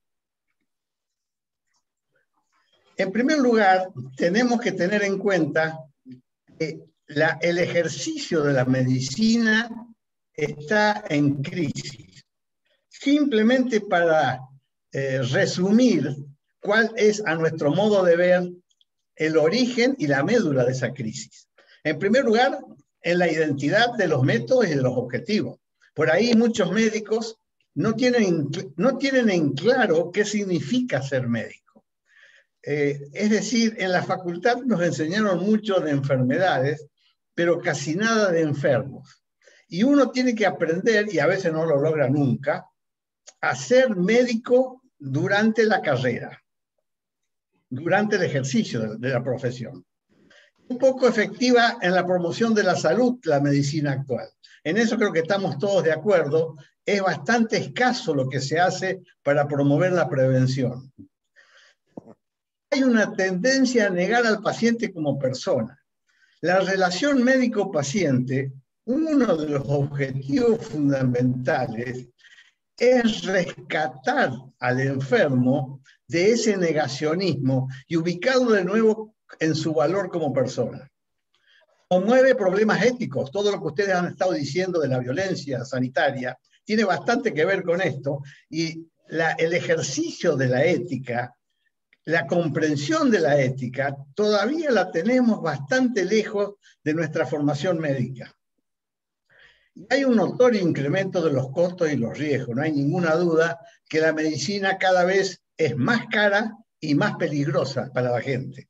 En primer lugar, tenemos que tener en cuenta que la, el ejercicio de la medicina está en crisis. Simplemente para eh, resumir cuál es, a nuestro modo de ver, el origen y la médula de esa crisis. En primer lugar, en la identidad de los métodos y de los objetivos. Por ahí muchos médicos no tienen, no tienen en claro qué significa ser médico. Eh, es decir, en la facultad nos enseñaron mucho de enfermedades, pero casi nada de enfermos. Y uno tiene que aprender, y a veces no lo logra nunca, a ser médico durante la carrera, durante el ejercicio de, de la profesión. Un poco efectiva en la promoción de la salud, la medicina actual. En eso creo que estamos todos de acuerdo. Es bastante escaso lo que se hace para promover la prevención. Hay una tendencia a negar al paciente como persona. La relación médico-paciente, uno de los objetivos fundamentales es rescatar al enfermo de ese negacionismo y ubicarlo de nuevo en su valor como persona. Promueve problemas éticos. Todo lo que ustedes han estado diciendo de la violencia sanitaria tiene bastante que ver con esto, y la, el ejercicio de la ética, la comprensión de la ética, todavía la tenemos bastante lejos de nuestra formación médica. Hay un notorio incremento de los costos y los riesgos. No hay ninguna duda que la medicina cada vez es más cara y más peligrosa para la gente.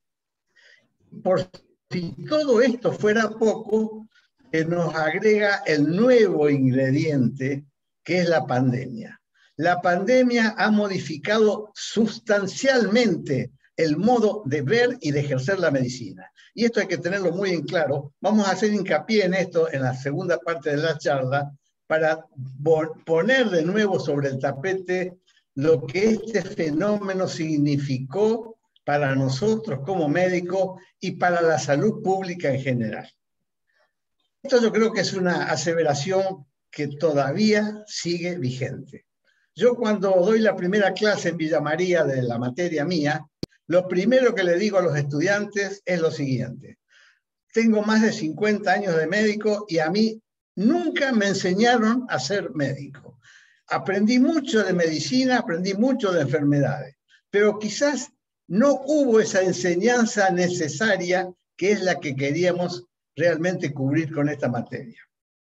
Por si todo esto fuera poco, que nos agrega el nuevo ingrediente, que es la pandemia. La pandemia ha modificado sustancialmente el modo de ver y de ejercer la medicina. Y esto hay que tenerlo muy en claro. Vamos a hacer hincapié en esto en la segunda parte de la charla para poner de nuevo sobre el tapete lo que este fenómeno significó para nosotros como médicos y para la salud pública en general. Esto yo creo que es una aseveración que todavía sigue vigente. Yo cuando doy la primera clase en Villa María de la materia mía, lo primero que le digo a los estudiantes es lo siguiente. Tengo más de cincuenta años de médico y a mí nunca me enseñaron a ser médico. Aprendí mucho de medicina, aprendí mucho de enfermedades, pero quizás no hubo esa enseñanza necesaria que es la que queríamos realmente cubrir con esta materia.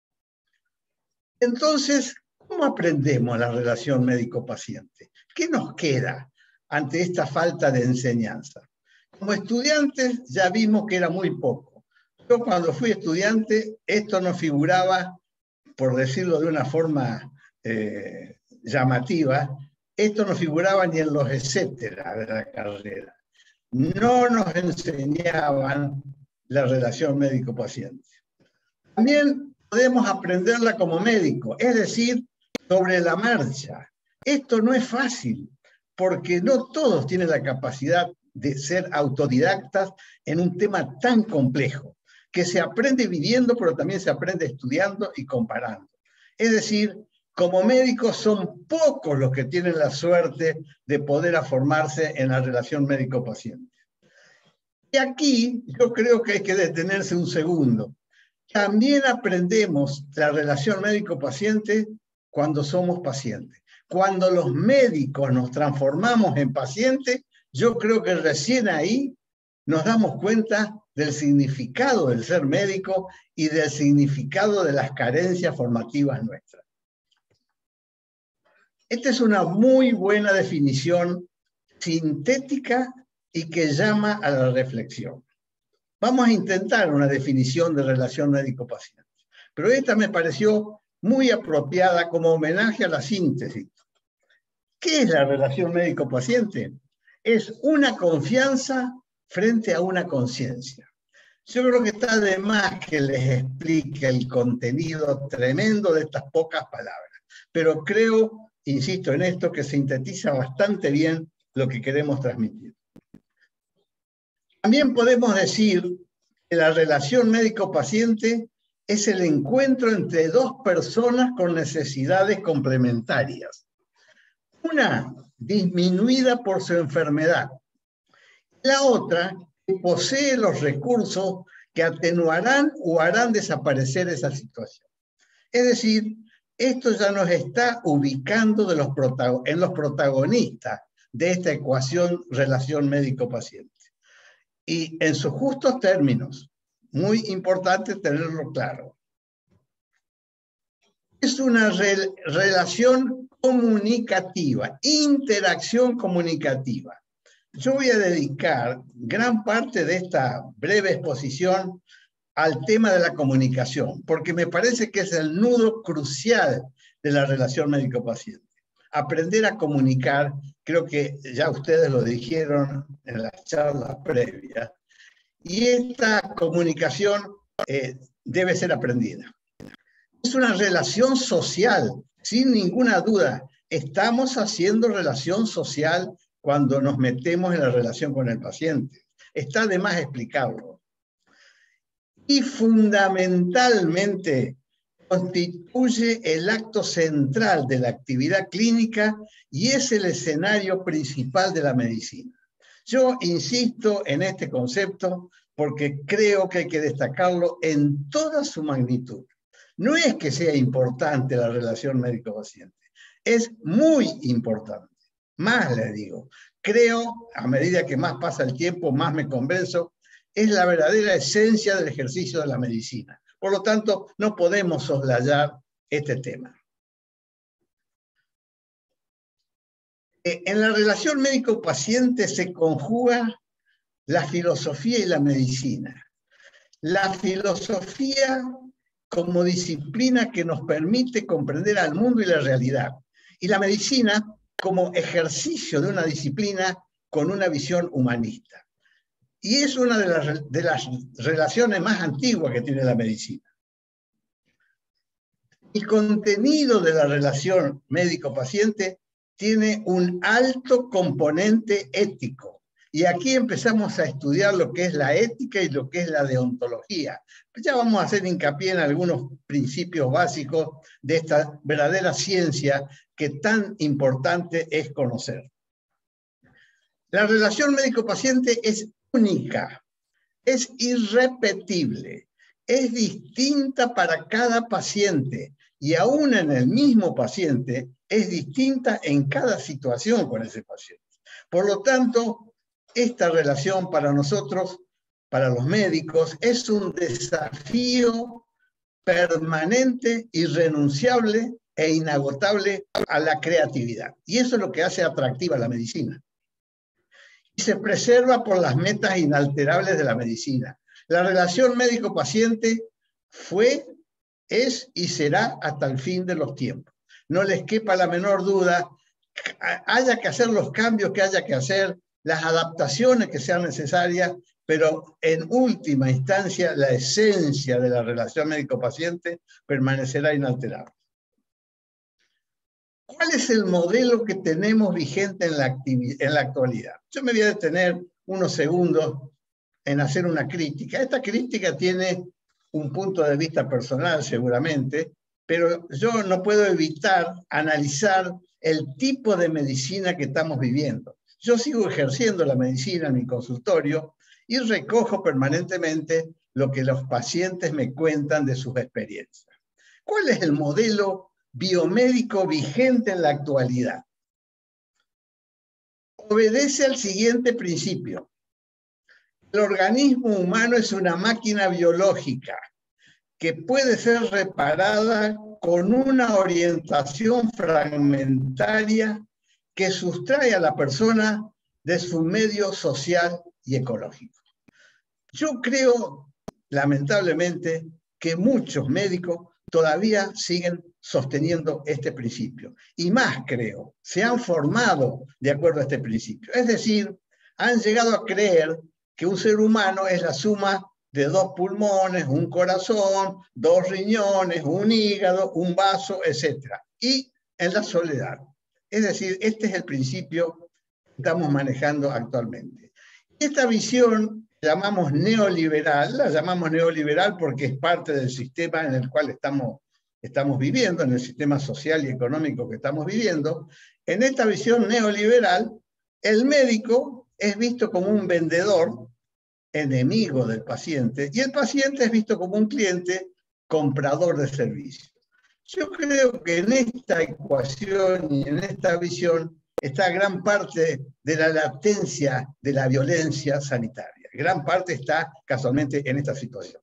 Entonces, ¿cómo aprendemos la relación médico-paciente? ¿Qué nos queda ante esta falta de enseñanza? Como estudiantes ya vimos que era muy poco. Yo cuando fui estudiante, esto no figuraba, por decirlo de una forma eh, llamativa, esto no figuraba ni en los etcétera de la carrera. No nos enseñaban la relación médico-paciente. También podemos aprenderla como médico, es decir, sobre la marcha. Esto no es fácil, porque no todos tienen la capacidad de ser autodidactas en un tema tan complejo, que se aprende viviendo, pero también se aprende estudiando y comparando. Es decir, como médicos son pocos los que tienen la suerte de poder formarse en la relación médico-paciente. Y aquí yo creo que hay que detenerse un segundo. También aprendemos la relación médico-paciente cuando somos pacientes. Cuando los médicos nos transformamos en pacientes, yo creo que recién ahí nos damos cuenta del significado del ser médico y del significado de las carencias formativas nuestras. Esta es una muy buena definición sintética y que llama a la reflexión. Vamos a intentar una definición de relación médico-paciente, pero esta me pareció muy apropiada como homenaje a la síntesis. ¿Qué es la relación médico-paciente? Es una confianza frente a una conciencia. Yo creo que está de más que les explique el contenido tremendo de estas pocas palabras, pero creo, insisto en esto, que sintetiza bastante bien lo que queremos transmitir. También podemos decir que la relación médico-paciente es el encuentro entre dos personas con necesidades complementarias. Una disminuida por su enfermedad. La otra que posee los recursos que atenuarán o harán desaparecer esa situación. Es decir, esto ya nos está ubicando de los en los protagonistas de esta ecuación relación médico-paciente. Y en sus justos términos, muy importante tenerlo claro. Es una re relación comunicativa, interacción comunicativa. Yo voy a dedicar gran parte de esta breve exposición al tema de la comunicación, porque me parece que es el nudo crucial de la relación médico-paciente. Aprender a comunicar, creo que ya ustedes lo dijeron en las charlas previas, y esta comunicación eh, debe ser aprendida. Es una relación social, sin ninguna duda. Estamos haciendo relación social cuando nos metemos en la relación con el paciente. Está de más explicarlo. Y fundamentalmente constituye el acto central de la actividad clínica y es el escenario principal de la medicina. Yo insisto en este concepto porque creo que hay que destacarlo en toda su magnitud. No es que sea importante la relación médico-paciente, es muy importante. Más le digo, creo, a medida que más pasa el tiempo, más me convenzo, es la verdadera esencia del ejercicio de la medicina. Por lo tanto, no podemos soslayar este tema. En la relación médico-paciente se conjuga la filosofía y la medicina. La filosofía como disciplina que nos permite comprender al mundo y la realidad. Y la medicina como ejercicio de una disciplina con una visión humanista. Y es una de las, de las relaciones más antiguas que tiene la medicina. El contenido de la relación médico-paciente tiene un alto componente ético. Y aquí empezamos a estudiar lo que es la ética y lo que es la deontología. Ya vamos a hacer hincapié en algunos principios básicos de esta verdadera ciencia que tan importante es conocer. La relación médico-paciente es única, es irrepetible, es distinta para cada paciente y aún en el mismo paciente es distinta en cada situación con ese paciente. Por lo tanto, esta relación para nosotros, para los médicos, es un desafío permanente, irrenunciable e inagotable a la creatividad. Y eso es lo que hace atractiva la medicina. Y se preserva por las metas inalterables de la medicina. La relación médico-paciente fue, es y será hasta el fin de los tiempos. No les quepa la menor duda, haya que hacer los cambios que haya que hacer, las adaptaciones que sean necesarias, pero en última instancia la esencia de la relación médico-paciente permanecerá inalterable. ¿Cuál es el modelo que tenemos vigente en la, en la actualidad? Yo me voy a detener unos segundos en hacer una crítica. Esta crítica tiene un punto de vista personal seguramente, pero yo no puedo evitar analizar el tipo de medicina que estamos viviendo. Yo sigo ejerciendo la medicina en mi consultorio y recojo permanentemente lo que los pacientes me cuentan de sus experiencias. ¿Cuál es el modelo biomédico vigente en la actualidad? Obedece al siguiente principio. El organismo humano es una máquina biológica que puede ser reparada con una orientación fragmentaria que sustrae a la persona de su medio social y ecológico. Yo creo, lamentablemente, que muchos médicos todavía siguen sosteniendo este principio. Y más creo, se han formado de acuerdo a este principio. Es decir, han llegado a creer que un ser humano es la suma de dos pulmones, un corazón, dos riñones, un hígado, un vaso, etcétera. Y en la soledad. Es decir, este es el principio que estamos manejando actualmente. Esta visión llamamos neoliberal, la llamamos neoliberal porque es parte del sistema en el cual estamos, estamos viviendo, en el sistema social y económico que estamos viviendo. En esta visión neoliberal, el médico es visto como un vendedor, enemigo del paciente, y el paciente es visto como un cliente, comprador de servicios. Yo creo que en esta ecuación y en esta visión está gran parte de la latencia de la violencia sanitaria. Gran parte está casualmente en esta situación.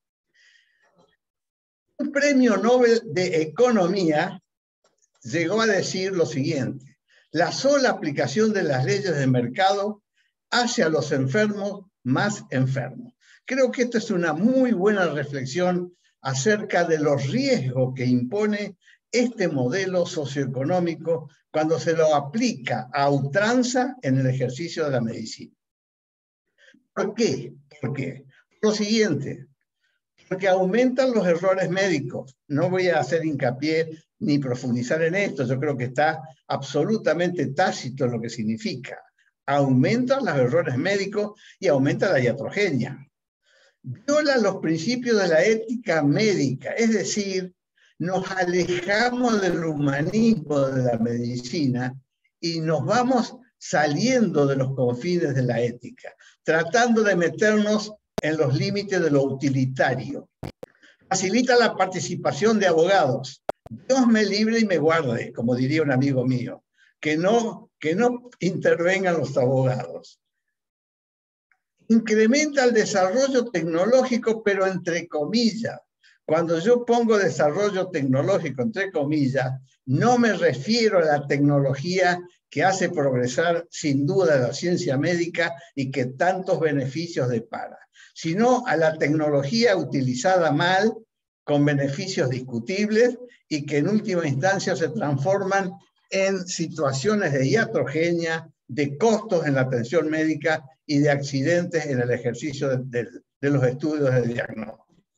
Un premio Nobel de Economía llegó a decir lo siguiente: la sola aplicación de las leyes de mercado hace a los enfermos más enfermos. Creo que esta es una muy buena reflexión acerca de los riesgos que impone este modelo socioeconómico cuando se lo aplica a ultranza en el ejercicio de la medicina. ¿Por qué? ¿Por qué? Lo siguiente, porque aumentan los errores médicos. No voy a hacer hincapié ni profundizar en esto, yo creo que está absolutamente tácito lo que significa. Aumentan los errores médicos y aumenta la iatrogenia. Viola los principios de la ética médica, es decir, nos alejamos del humanismo de la medicina y nos vamos saliendo de los confines de la ética, tratando de meternos en los límites de lo utilitario. Facilita la participación de abogados. Dios me libre y me guarde, como diría un amigo mío, que no, que no intervengan los abogados. Incrementa el desarrollo tecnológico, pero entre comillas. Cuando yo pongo desarrollo tecnológico entre comillas, no me refiero a la tecnología que hace progresar sin duda la ciencia médica y que tantos beneficios depara, sino a la tecnología utilizada mal, con beneficios discutibles y que en última instancia se transforman en situaciones de iatrogenia, de costos en la atención médica y de accidentes en el ejercicio de, de, de los estudios de diagnóstico.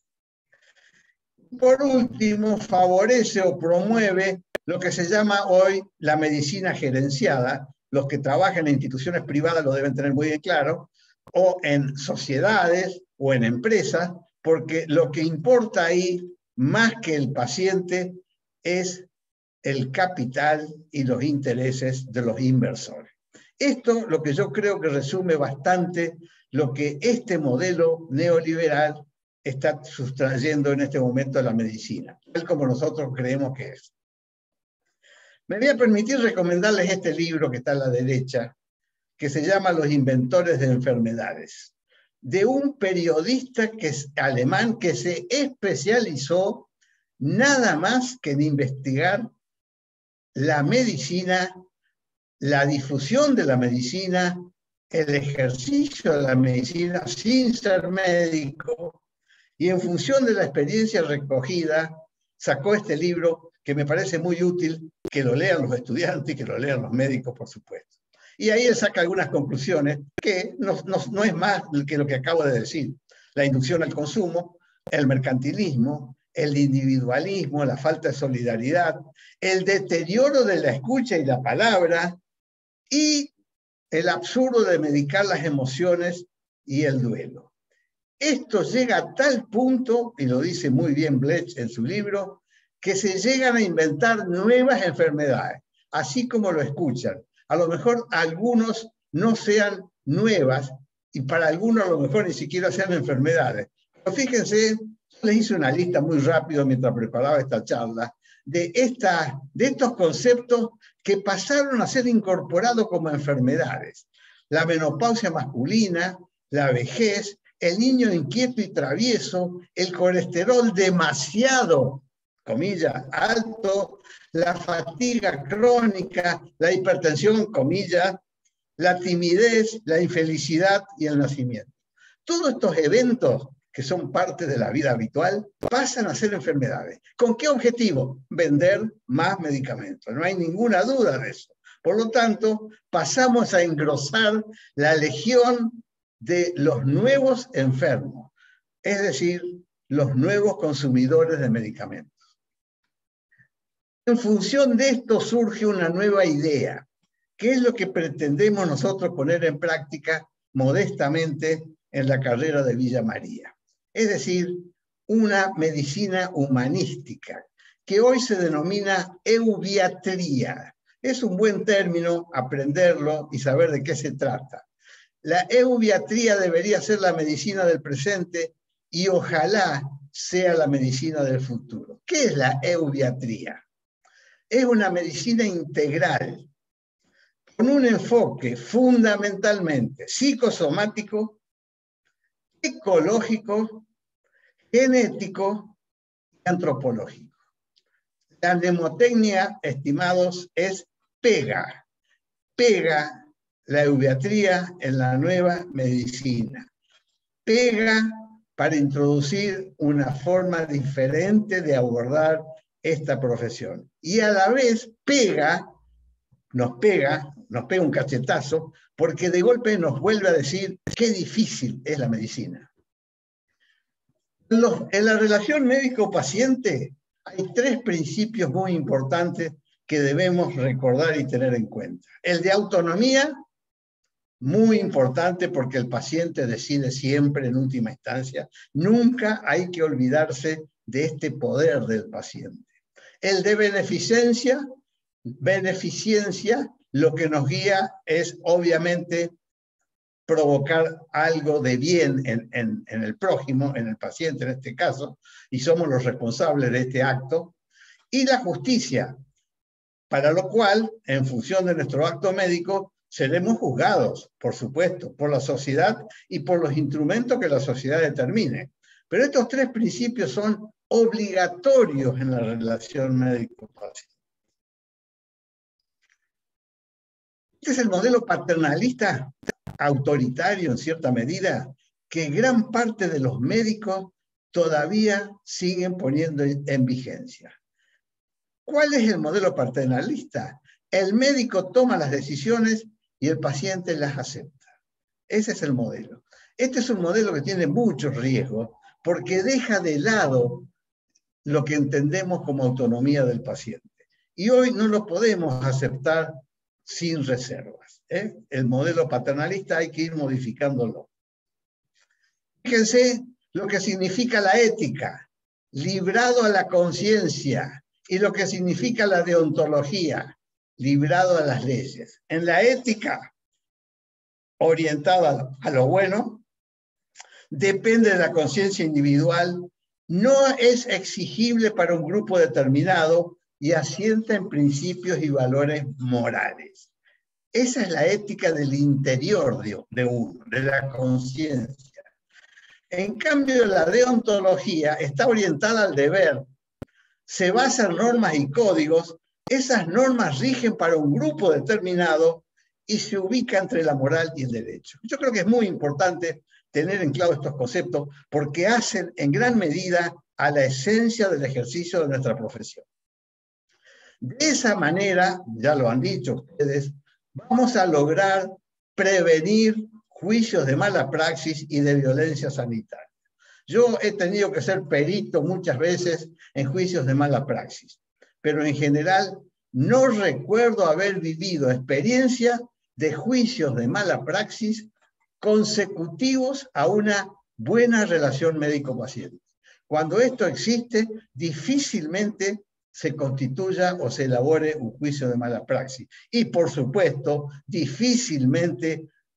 Por último, favorece o promueve lo que se llama hoy la medicina gerenciada. Los que trabajan en instituciones privadas lo deben tener muy bien claro, o en sociedades o en empresas, porque lo que importa ahí, más que el paciente, es el capital y los intereses de los inversores. Esto lo que yo creo que resume bastante lo que este modelo neoliberal está sustrayendo en este momento a la medicina, tal como nosotros creemos que es. Me voy a permitir recomendarles este libro que está a la derecha, que se llama Los inventores de enfermedades, de un periodista que es alemán que se especializó nada más que en investigar la medicina, la difusión de la medicina, el ejercicio de la medicina sin ser médico, y en función de la experiencia recogida, sacó este libro que me parece muy útil que lo lean los estudiantes y que lo lean los médicos, por supuesto. Y ahí él saca algunas conclusiones que no, no, no es más que lo que acabo de decir. La inducción al consumo, el mercantilismo, el individualismo, la falta de solidaridad, el deterioro de la escucha y la palabra y el absurdo de medicar las emociones y el duelo. Esto llega a tal punto, y lo dice muy bien Blech en su libro, que se llegan a inventar nuevas enfermedades, así como lo escuchan. A lo mejor algunos no sean nuevas, y para algunos a lo mejor ni siquiera sean enfermedades. Pero fíjense, les hice una lista muy rápido mientras preparaba esta charla, de, esta, de estos conceptos que pasaron a ser incorporados como enfermedades. La menopausia masculina, la vejez, el niño inquieto y travieso, el colesterol demasiado, comillas, alto, la fatiga crónica, la hipertensión, comillas, la timidez, la infelicidad y el nacimiento. Todos estos eventos que son parte de la vida habitual pasan a ser enfermedades. ¿Con qué objetivo? Vender más medicamentos. No hay ninguna duda de eso. Por lo tanto, pasamos a engrosar la legión de los nuevos enfermos, es decir, los nuevos consumidores de medicamentos. En función de esto surge una nueva idea, que es lo que pretendemos nosotros poner en práctica modestamente en la carrera de Villa María. Es decir, una medicina humanística, que hoy se denomina eubiatría. Es un buen término aprenderlo y saber de qué se trata. La eubiatría debería ser la medicina del presente y ojalá sea la medicina del futuro. ¿Qué es la eubiatría? Es una medicina integral, con un enfoque fundamentalmente psicosomático, ecológico, genético y antropológico. La mnemotecnia, estimados, es pega, pega la eubiatría en la nueva medicina. Pega para introducir una forma diferente de abordar esta profesión. Y a la vez pega, nos pega, nos pega un cachetazo, porque de golpe nos vuelve a decir qué difícil es la medicina. En, los, en la relación médico-paciente hay tres principios muy importantes que debemos recordar y tener en cuenta. El de autonomía, muy importante porque el paciente decide siempre en última instancia. Nunca hay que olvidarse de este poder del paciente. El de beneficencia, beneficencia, lo que nos guía es obviamente provocar algo de bien en, en, en el prójimo, en el paciente en este caso, y somos los responsables de este acto. Y la justicia, para lo cual, en función de nuestro acto médico, seremos juzgados, por supuesto, por la sociedad y por los instrumentos que la sociedad determine. Pero estos tres principios son obligatorios en la relación médico-paciente. Este es el modelo paternalista autoritario, en cierta medida, que gran parte de los médicos todavía siguen poniendo en vigencia. ¿Cuál es el modelo paternalista? El médico toma las decisiones y el paciente las acepta. Ese es el modelo. Este es un modelo que tiene muchos riesgos porque deja de lado lo que entendemos como autonomía del paciente. Y hoy no lo podemos aceptar sin reservas, ¿eh? El modelo paternalista hay que ir modificándolo. Fíjense lo que significa la ética, librado a la conciencia, y lo que significa la deontología, librado a las leyes. En la ética, orientada a lo bueno, depende de la conciencia individual, no es exigible para un grupo determinado y asienta en principios y valores morales. Esa es la ética del interior de, de uno, de la conciencia. En cambio, la deontología está orientada al deber, se basa en normas y códigos, esas normas rigen para un grupo determinado y se ubica entre la moral y el derecho. Yo creo que es muy importante tener en claro estos conceptos porque hacen en gran medida a la esencia del ejercicio de nuestra profesión. De esa manera, ya lo han dicho ustedes, vamos a lograr prevenir juicios de mala praxis y de violencia sanitaria. Yo he tenido que ser perito muchas veces en juicios de mala praxis, pero en general no recuerdo haber vivido experiencia de juicios de mala praxis consecutivos a una buena relación médico-paciente. Cuando esto existe, difícilmente se constituya o se elabore un juicio de mala praxis. Y por supuesto, difícilmente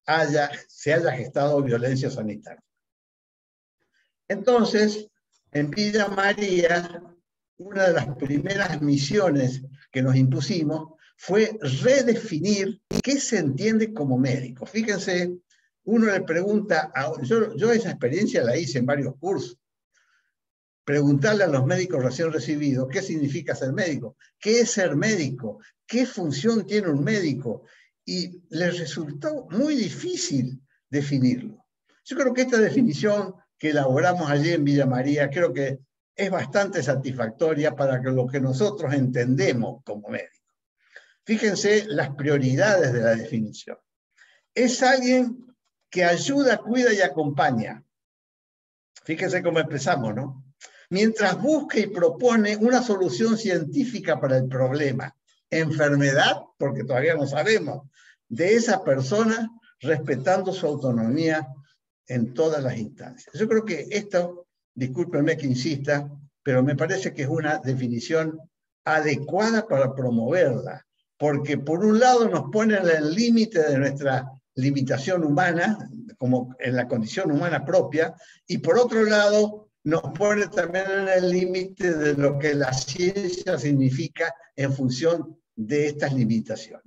haya, se haya gestado violencia sanitaria. Entonces, en Villa María, una de las primeras misiones que nos impusimos fue redefinir qué se entiende como médico. Fíjense, uno le pregunta, a, yo, yo esa experiencia la hice en varios cursos, preguntarle a los médicos recién recibidos qué significa ser médico, qué es ser médico, qué función tiene un médico, y les resultó muy difícil definirlo. Yo creo que esta definición que elaboramos allí en Villa María, creo que es bastante satisfactoria para lo que nosotros entendemos como médicos. Fíjense las prioridades de la definición. Es alguien que ayuda, cuida y acompaña. Fíjense cómo empezamos, ¿no? Mientras busca y propone una solución científica para el problema. Enfermedad, porque todavía no sabemos, de esa persona, respetando su autonomía en todas las instancias. Yo creo que esto, discúlpenme que insista, pero me parece que es una definición adecuada para promoverla, porque por un lado nos pone en el límite de nuestra limitación humana, como en la condición humana propia, y por otro lado nos pone también en el límite de lo que la ciencia significa en función de estas limitaciones.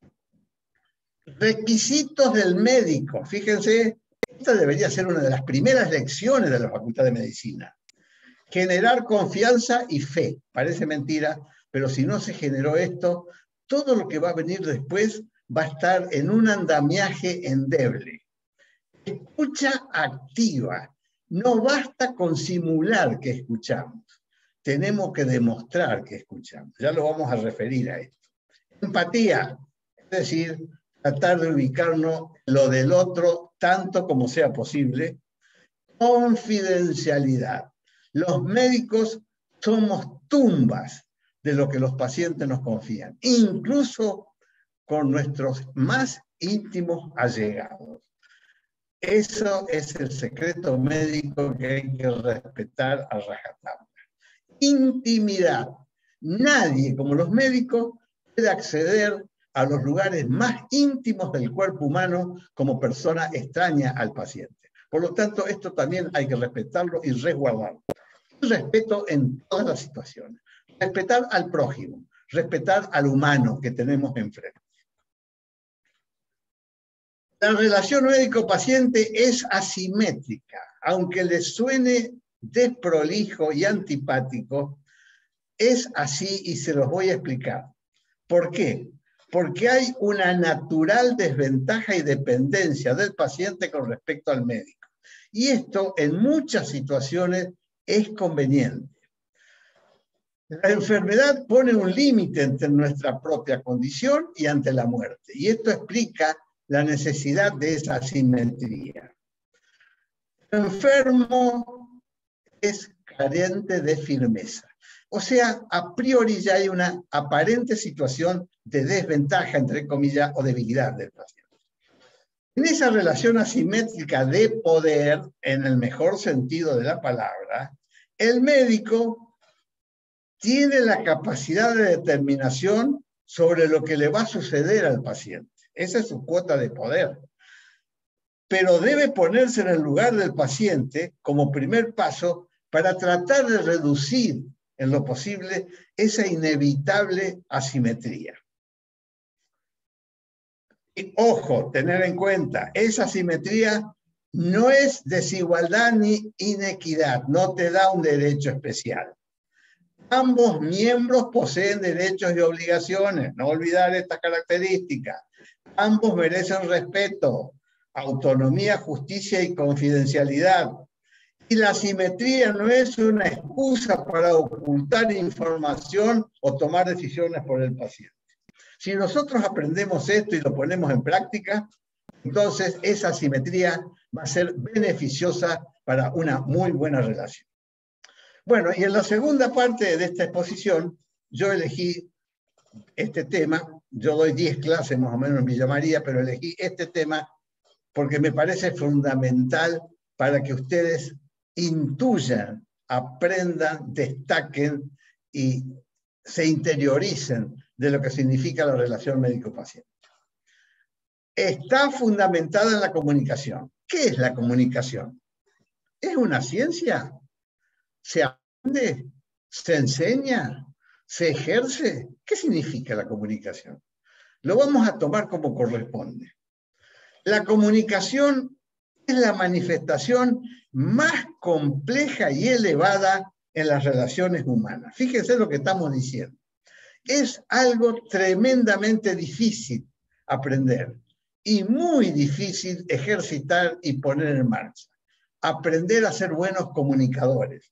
Requisitos del médico. Fíjense, esta debería ser una de las primeras lecciones de la Facultad de Medicina. Generar confianza y fe. Parece mentira, pero si no se generó esto, todo lo que va a venir después va a estar en un andamiaje endeble. Escucha activa. No basta con simular que escuchamos. Tenemos que demostrar que escuchamos. Ya lo vamos a referir a esto. Empatía, es decir, tratar de ubicarnos en lo del otro tanto como sea posible. Confidencialidad. Los médicos somos tumbas de lo que los pacientes nos confían, incluso con nuestros más íntimos allegados. Eso es el secreto médico que hay que respetar a rajatabla. Intimidad. Nadie, como los médicos, puede acceder a los lugares más íntimos del cuerpo humano como persona extraña al paciente. Por lo tanto, esto también hay que respetarlo y resguardarlo. Respeto en todas las situaciones. Respetar al prójimo, respetar al humano que tenemos enfrente. La relación médico-paciente es asimétrica, aunque le suene desprolijo y antipático, es así y se los voy a explicar. ¿Por qué? Porque hay una natural desventaja y dependencia del paciente con respecto al médico. Y esto en muchas situaciones es conveniente. La enfermedad pone un límite entre nuestra propia condición y ante la muerte. Y esto explica la necesidad de esa asimetría. El enfermo es carente de firmeza. O sea, a priori ya hay una aparente situación de desventaja, entre comillas, o debilidad del paciente. En esa relación asimétrica de poder, en el mejor sentido de la palabra, el médico tiene la capacidad de determinación sobre lo que le va a suceder al paciente. Esa es su cuota de poder. Pero debe ponerse en el lugar del paciente como primer paso para tratar de reducir en lo posible esa inevitable asimetría. Y ojo, tener en cuenta, esa asimetría no es desigualdad ni inequidad, no te da un derecho especial. Ambos miembros poseen derechos y obligaciones, no olvidar esta característica. Ambos merecen respeto, autonomía, justicia y confidencialidad. Y la asimetría no es una excusa para ocultar información o tomar decisiones por el paciente. Si nosotros aprendemos esto y lo ponemos en práctica, entonces esa asimetría va a ser beneficiosa para una muy buena relación. Bueno, y en la segunda parte de esta exposición, yo elegí este tema. Yo doy diez clases más o menos en Villa María, pero elegí este tema porque me parece fundamental para que ustedes intuyan, aprendan, destaquen y se interioricen de lo que significa la relación médico-paciente. está fundamentada en la comunicación. ¿Qué es la comunicación? ¿Es una ciencia? ¿Se aprende? ¿Se enseña? ¿Se ejerce? ¿Qué significa la comunicación? Lo vamos a tomar como corresponde. La comunicación es la manifestación más compleja y elevada en las relaciones humanas. Fíjense lo que estamos diciendo. Es algo tremendamente difícil aprender y muy difícil ejercitar y poner en marcha. Aprender a ser buenos comunicadores.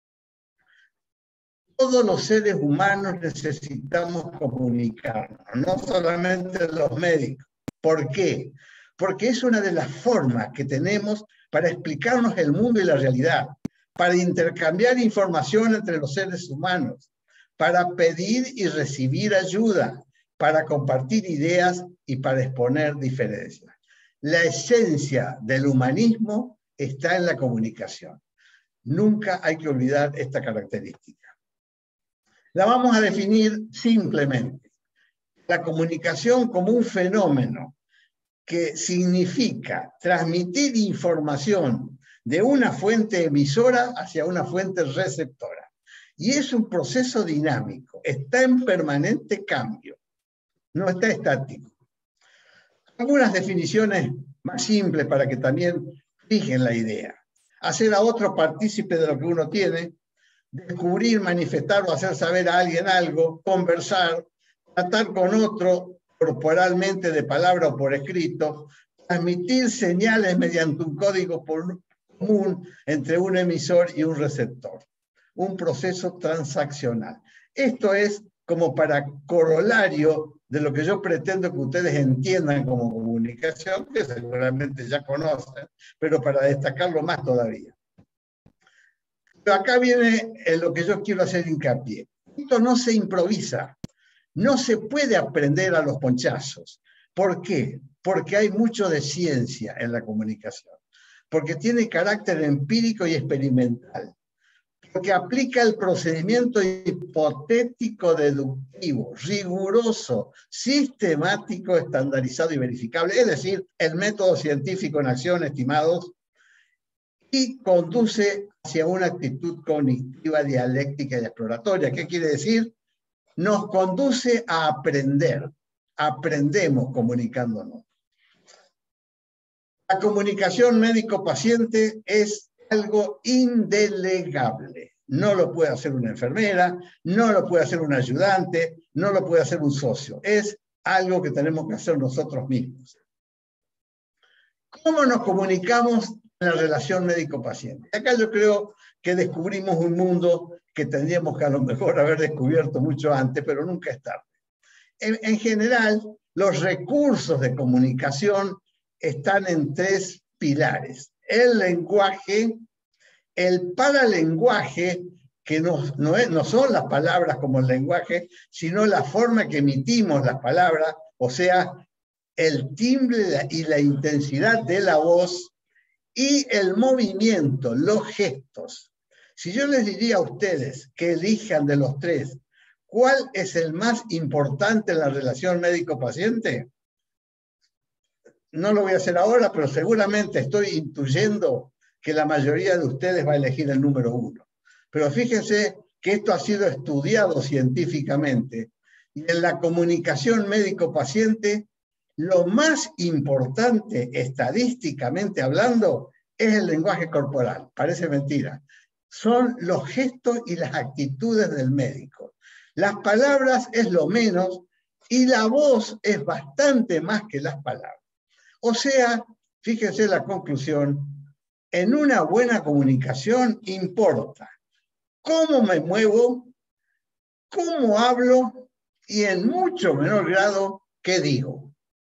Todos los seres humanos necesitamos comunicarnos, no solamente los médicos. ¿Por qué? Porque es una de las formas que tenemos para explicarnos el mundo y la realidad, para intercambiar información entre los seres humanos, para pedir y recibir ayuda, para compartir ideas y para exponer diferencias. La esencia del humanismo está en la comunicación. Nunca hay que olvidar esta característica. La vamos a definir simplemente. La comunicación como un fenómeno que significa transmitir información de una fuente emisora hacia una fuente receptora. Y es un proceso dinámico, está en permanente cambio, no está estático. Algunas definiciones más simples para que también fijen la idea. Hacer a otro partícipe de lo que uno tiene, descubrir, manifestar o hacer saber a alguien algo, conversar, tratar con otro corporalmente de palabra o por escrito, transmitir señales mediante un código común entre un emisor y un receptor. Un proceso transaccional. Esto es como para corolario de lo que yo pretendo que ustedes entiendan como comunicación, que seguramente ya conocen, pero para destacarlo más todavía. Pero acá viene lo que yo quiero hacer hincapié. Esto no se improvisa, no se puede aprender a los ponchazos. ¿Por qué? Porque hay mucho de ciencia en la comunicación, porque tiene carácter empírico y experimental, porque aplica el procedimiento hipotético deductivo, riguroso, sistemático, estandarizado y verificable, es decir, el método científico en acción, estimados, y conduce hacia una actitud cognitiva, dialéctica y exploratoria. ¿Qué quiere decir? Nos conduce a aprender, aprendemos comunicándonos. La comunicación médico-paciente es algo indelegable. No lo puede hacer una enfermera, no lo puede hacer un ayudante, no lo puede hacer un socio. Es algo que tenemos que hacer nosotros mismos. ¿Cómo nos comunicamos en la relación médico-paciente? Acá yo creo que descubrimos un mundo que tendríamos que a lo mejor haber descubierto mucho antes, pero nunca es tarde. En, en general, los recursos de comunicación están en tres pilares. El lenguaje, el paralenguaje, que no, no, es, no son las palabras como el lenguaje, sino la forma que emitimos las palabras, o sea, el timbre y la intensidad de la voz, y el movimiento, los gestos. Si yo les diría a ustedes que elijan de los tres, ¿cuál es el más importante en la relación médico-paciente? No lo voy a hacer ahora, pero seguramente estoy intuyendo que la mayoría de ustedes va a elegir el número uno. Pero fíjense que esto ha sido estudiado científicamente, y en la comunicación médico-paciente, lo más importante estadísticamente hablando es el lenguaje corporal. Parece mentira. Son los gestos y las actitudes del médico. Las palabras es lo menos y la voz es bastante más que las palabras. O sea, fíjense la conclusión, en una buena comunicación importa cómo me muevo, cómo hablo y en mucho menor grado qué digo.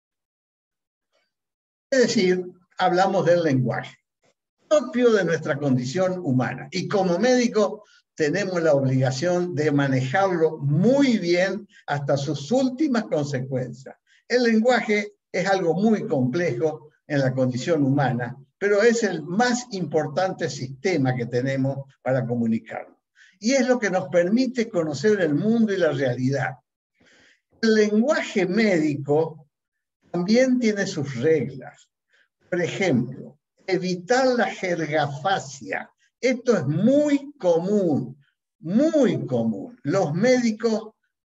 Es decir, hablamos del lenguaje, propio de nuestra condición humana. Y como médico tenemos la obligación de manejarlo muy bien hasta sus últimas consecuencias. El lenguaje es algo muy complejo en la condición humana, pero es el más importante sistema que tenemos para comunicarnos. Y es lo que nos permite conocer el mundo y la realidad. El lenguaje médico también tiene sus reglas. Por ejemplo, evitar la jergafasia. Esto es muy común, muy común. Los médicos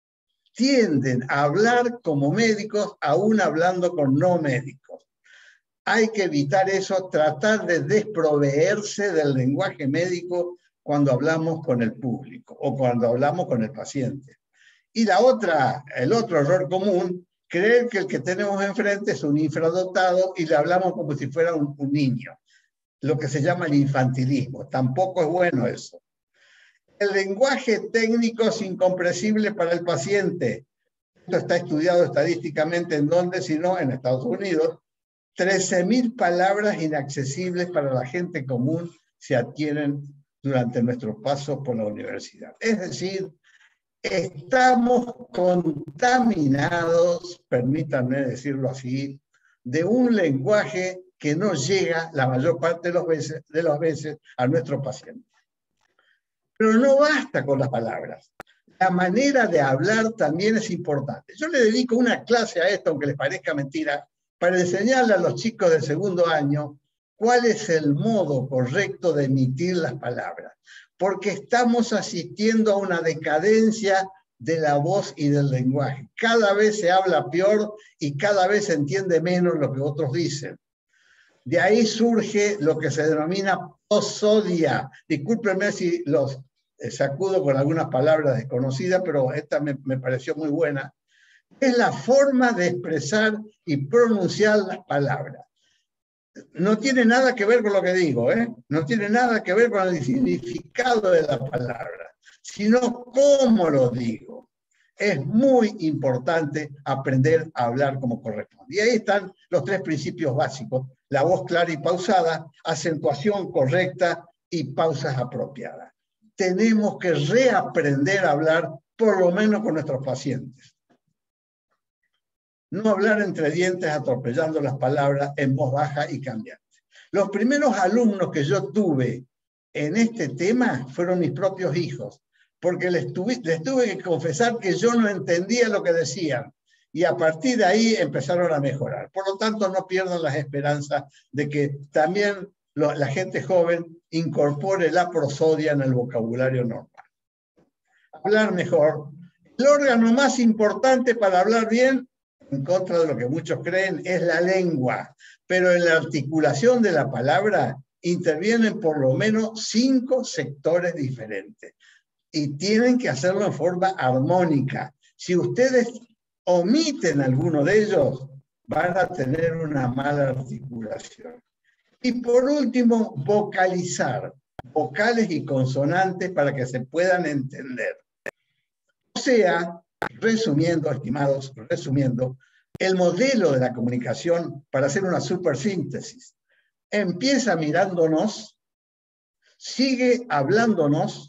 tienden a hablar como médicos, aún hablando con no médicos. Hay que evitar eso, tratar de desproveerse del lenguaje médico cuando hablamos con el público o cuando hablamos con el paciente. Y la otra, el otro error común, creer que el que tenemos enfrente es un infradotado y le hablamos como si fuera un, un niño, lo que se llama el infantilismo. Tampoco es bueno eso. El lenguaje técnico es incomprensible para el paciente. Esto está estudiado estadísticamente en dónde, si no en Estados Unidos. trece mil palabras inaccesibles para la gente común se adquieren durante nuestros pasos por la universidad. Es decir, estamos contaminados, permítanme decirlo así, de un lenguaje que no llega la mayor parte de, los veces, de las veces a nuestro paciente. Pero no basta con las palabras. La manera de hablar también es importante. Yo le dedico una clase a esto, aunque les parezca mentira, para enseñarle a los chicos del segundo año cuál es el modo correcto de emitir las palabras. Porque estamos asistiendo a una decadencia de la voz y del lenguaje. Cada vez se habla peor y cada vez se entiende menos lo que otros dicen. De ahí surge lo que se denomina prosodia. Discúlpenme si los sacudo con algunas palabras desconocidas, pero esta me, me pareció muy buena. Es la forma de expresar y pronunciar las palabras. No tiene nada que ver con lo que digo, ¿eh? No tiene nada que ver con el significado de la palabra, sino cómo lo digo. Es muy importante aprender a hablar como corresponde. Y ahí están los tres principios básicos: la voz clara y pausada, acentuación correcta y pausas apropiadas. Tenemos que reaprender a hablar, por lo menos con nuestros pacientes. No hablar entre dientes atropellando las palabras en voz baja y cambiante. Los primeros alumnos que yo tuve en este tema fueron mis propios hijos, porque les tuve, les tuve que confesar que yo no entendía lo que decían, y a partir de ahí empezaron a mejorar. Por lo tanto, no pierdan las esperanzas de que también lo, la gente joven incorpore la prosodia en el vocabulario normal. Hablar mejor. El órgano más importante para hablar bien, en contra de lo que muchos creen, es la lengua. Pero en la articulación de la palabra intervienen por lo menos cinco sectores diferentes. Y tienen que hacerlo en forma armónica. Si ustedes omiten alguno de ellos, van a tener una mala articulación. Y por último, vocalizar. Vocales y consonantes para que se puedan entender. O sea, resumiendo, estimados, resumiendo, el modelo de la comunicación, para hacer una supersíntesis, empieza mirándonos, sigue hablándonos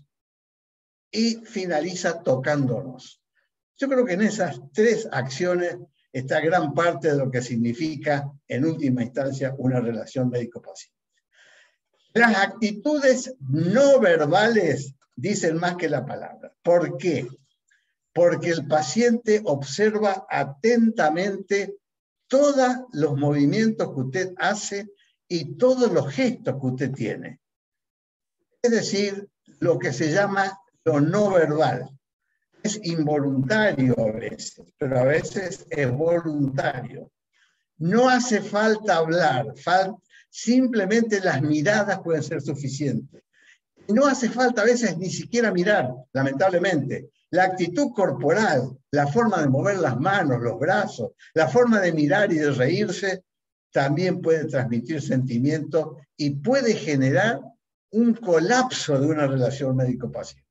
y finaliza tocándonos. Yo creo que en esas tres acciones está gran parte de lo que significa, en última instancia, una relación médico-paciente. Las actitudes no verbales dicen más que la palabra. ¿Por qué? Porque el paciente observa atentamente todos los movimientos que usted hace y todos los gestos que usted tiene. Es decir, lo que se llama lo no verbal. Es involuntario a veces, pero a veces es voluntario. No hace falta hablar, fal- simplemente las miradas pueden ser suficientes. No hace falta a veces ni siquiera mirar, lamentablemente. La actitud corporal, la forma de mover las manos, los brazos, la forma de mirar y de reírse, también puede transmitir sentimientos y puede generar un colapso de una relación médico-paciente.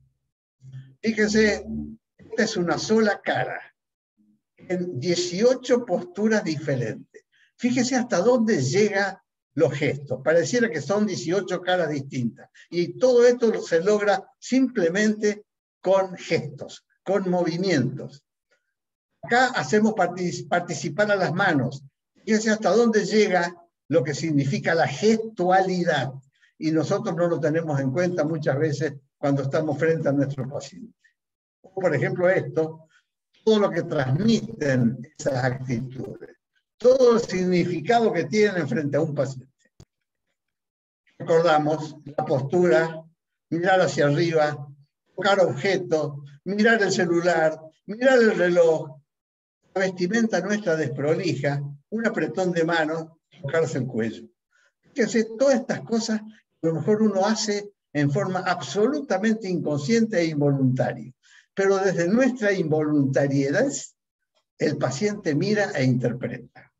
Fíjense, esta es una sola cara, en dieciocho posturas diferentes. Fíjese hasta dónde llegan los gestos. Pareciera que son dieciocho caras distintas. Y todo esto se logra simplemente con gestos, con movimientos. Acá hacemos partic- participar a las manos. Fíjense hasta dónde llega lo que significa la gestualidad. Y nosotros no lo tenemos en cuenta muchas veces cuando estamos frente a nuestro paciente. Por ejemplo, esto, todo lo que transmiten esas actitudes. todo el significado que tienen frente a un paciente. Recordamos la postura, mirar hacia arriba, tocar objetos, mirar el celular, mirar el reloj, la vestimenta nuestra desprolija, un apretón de manos, tocarse el cuello. Fíjense, todas estas cosas a lo mejor uno hace en forma absolutamente inconsciente e involuntaria. Pero desde nuestra involuntariedad, el paciente mira e interpreta.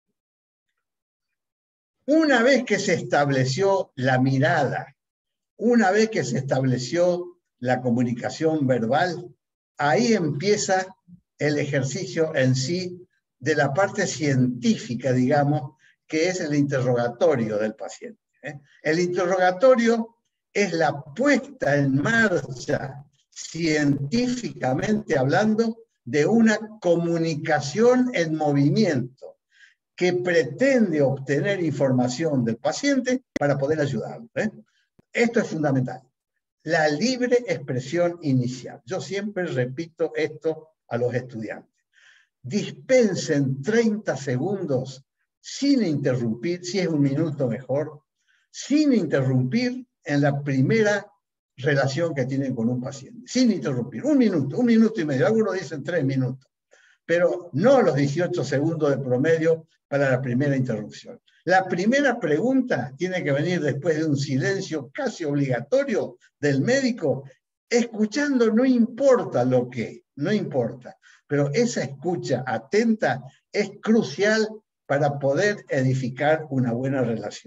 Una vez que se estableció la mirada, una vez que se estableció la comunicación verbal, ahí empieza el ejercicio en sí de la parte científica, digamos, que es el interrogatorio del paciente. ¿eh? El interrogatorio es la puesta en marcha, científicamente hablando, de una comunicación en movimiento que pretende obtener información del paciente para poder ayudarlo. ¿eh? Esto es fundamental. La libre expresión inicial. Yo siempre repito esto a los estudiantes. Dispensen treinta segundos sin interrumpir, si es un minuto mejor, sin interrumpir en la primera relación que tienen con un paciente. Sin interrumpir. Un minuto, un minuto y medio. Algunos dicen tres minutos. Pero no los dieciocho segundos de promedio para la primera interrupción. La primera pregunta tiene que venir después de un silencio casi obligatorio del médico, escuchando no importa lo que, no importa, pero esa escucha atenta es crucial para poder edificar una buena relación.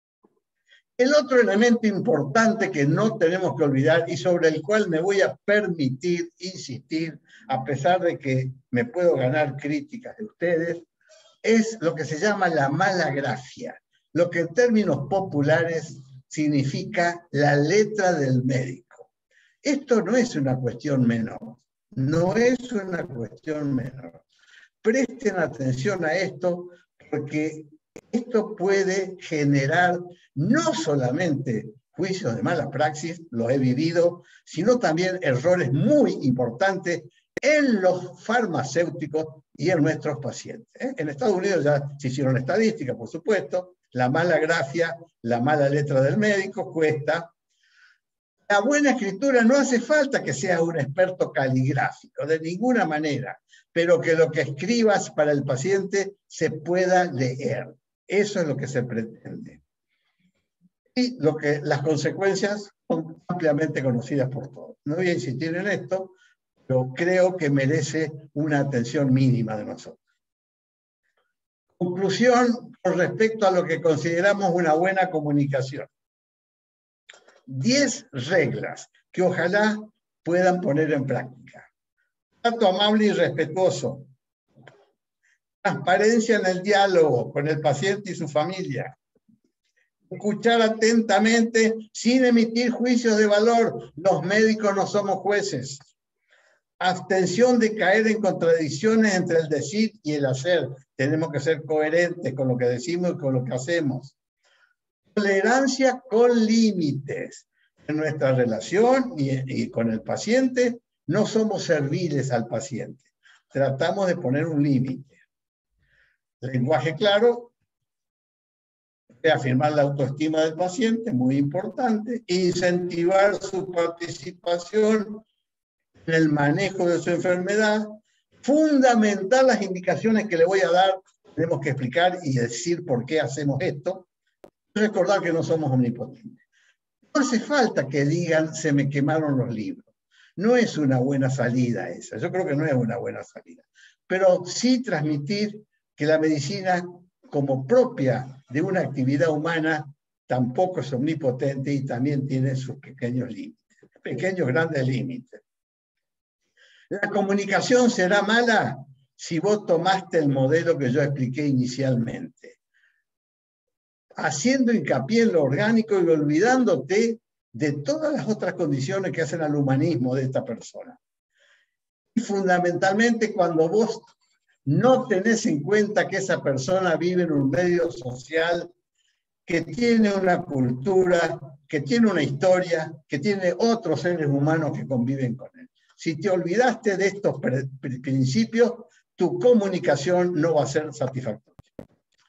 El otro elemento importante que no tenemos que olvidar y sobre el cual me voy a permitir insistir, a pesar de que me puedo ganar críticas de ustedes, es lo que se llama la malagrafia, lo que en términos populares significa la letra del médico. Esto no es una cuestión menor, no es una cuestión menor. Presten atención a esto porque esto puede generar no solamente juicios de mala praxis, los he vivido, sino también errores muy importantes en los farmacéuticos y en nuestros pacientes. ¿eh? En Estados Unidos ya se hicieron estadísticas, por supuesto, la mala grafia, la mala letra del médico cuesta. La buena escritura no hace falta que seas un experto caligráfico, de ninguna manera, pero que lo que escribas para el paciente se pueda leer. Eso es lo que se pretende. Y lo que, las consecuencias son ampliamente conocidas por todos. No voy a insistir en esto, pero creo que merece una atención mínima de nosotros. Conclusión con respecto a lo que consideramos una buena comunicación. Diez reglas que ojalá puedan poner en práctica. Trato amable y respetuoso. Transparencia en el diálogo con el paciente y su familia. Escuchar atentamente sin emitir juicios de valor. Los médicos no somos jueces. Abstención de caer en contradicciones entre el decir y el hacer. Tenemos que ser coherentes con lo que decimos y con lo que hacemos. Tolerancia con límites. En nuestra relación y, y con el paciente no somos serviles al paciente. Tratamos de poner un límite. Lenguaje claro. Reafirmar la autoestima del paciente, muy importante. Incentivar su participación en el manejo de su enfermedad. Fundamental las indicaciones que le voy a dar. Tenemos que explicar y decir por qué hacemos esto. Recordar que no somos omnipotentes. No hace falta que digan se me quemaron los libros. No es una buena salida esa. Yo creo que no es una buena salida. Pero sí transmitir que la medicina, como propia de una actividad humana, tampoco es omnipotente y también tiene sus pequeños límites. Pequeños, grandes límites. La comunicación será mala si vos tomaste el modelo que yo expliqué inicialmente, haciendo hincapié en lo orgánico y olvidándote de todas las otras condiciones que hacen al humanismo de esta persona. Y fundamentalmente cuando vos no tenés en cuenta que esa persona vive en un medio social que tiene una cultura, que tiene una historia, que tiene otros seres humanos que conviven con él. Si te olvidaste de estos principios, tu comunicación no va a ser satisfactoria.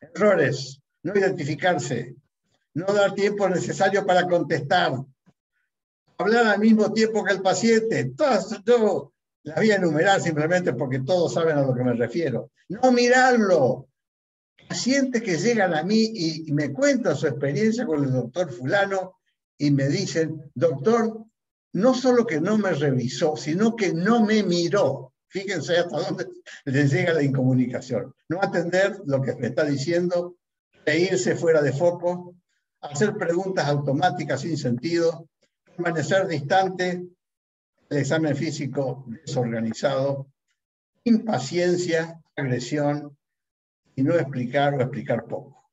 Errores, no identificarse, no dar tiempo necesario para contestar, hablar al mismo tiempo que el paciente. Todas, yo las voy a enumerar simplemente porque todos saben a lo que me refiero. No mirarlo. Pacientes que llegan a mí y, y me cuentan su experiencia con el doctor fulano y me dicen, doctor, no solo que no me revisó, sino que no me miró. Fíjense hasta dónde les llega la incomunicación. No atender lo que me está diciendo, reírse fuera de foco, hacer preguntas automáticas sin sentido, permanecer distante, el examen físico desorganizado, impaciencia, agresión, y no explicar o explicar poco.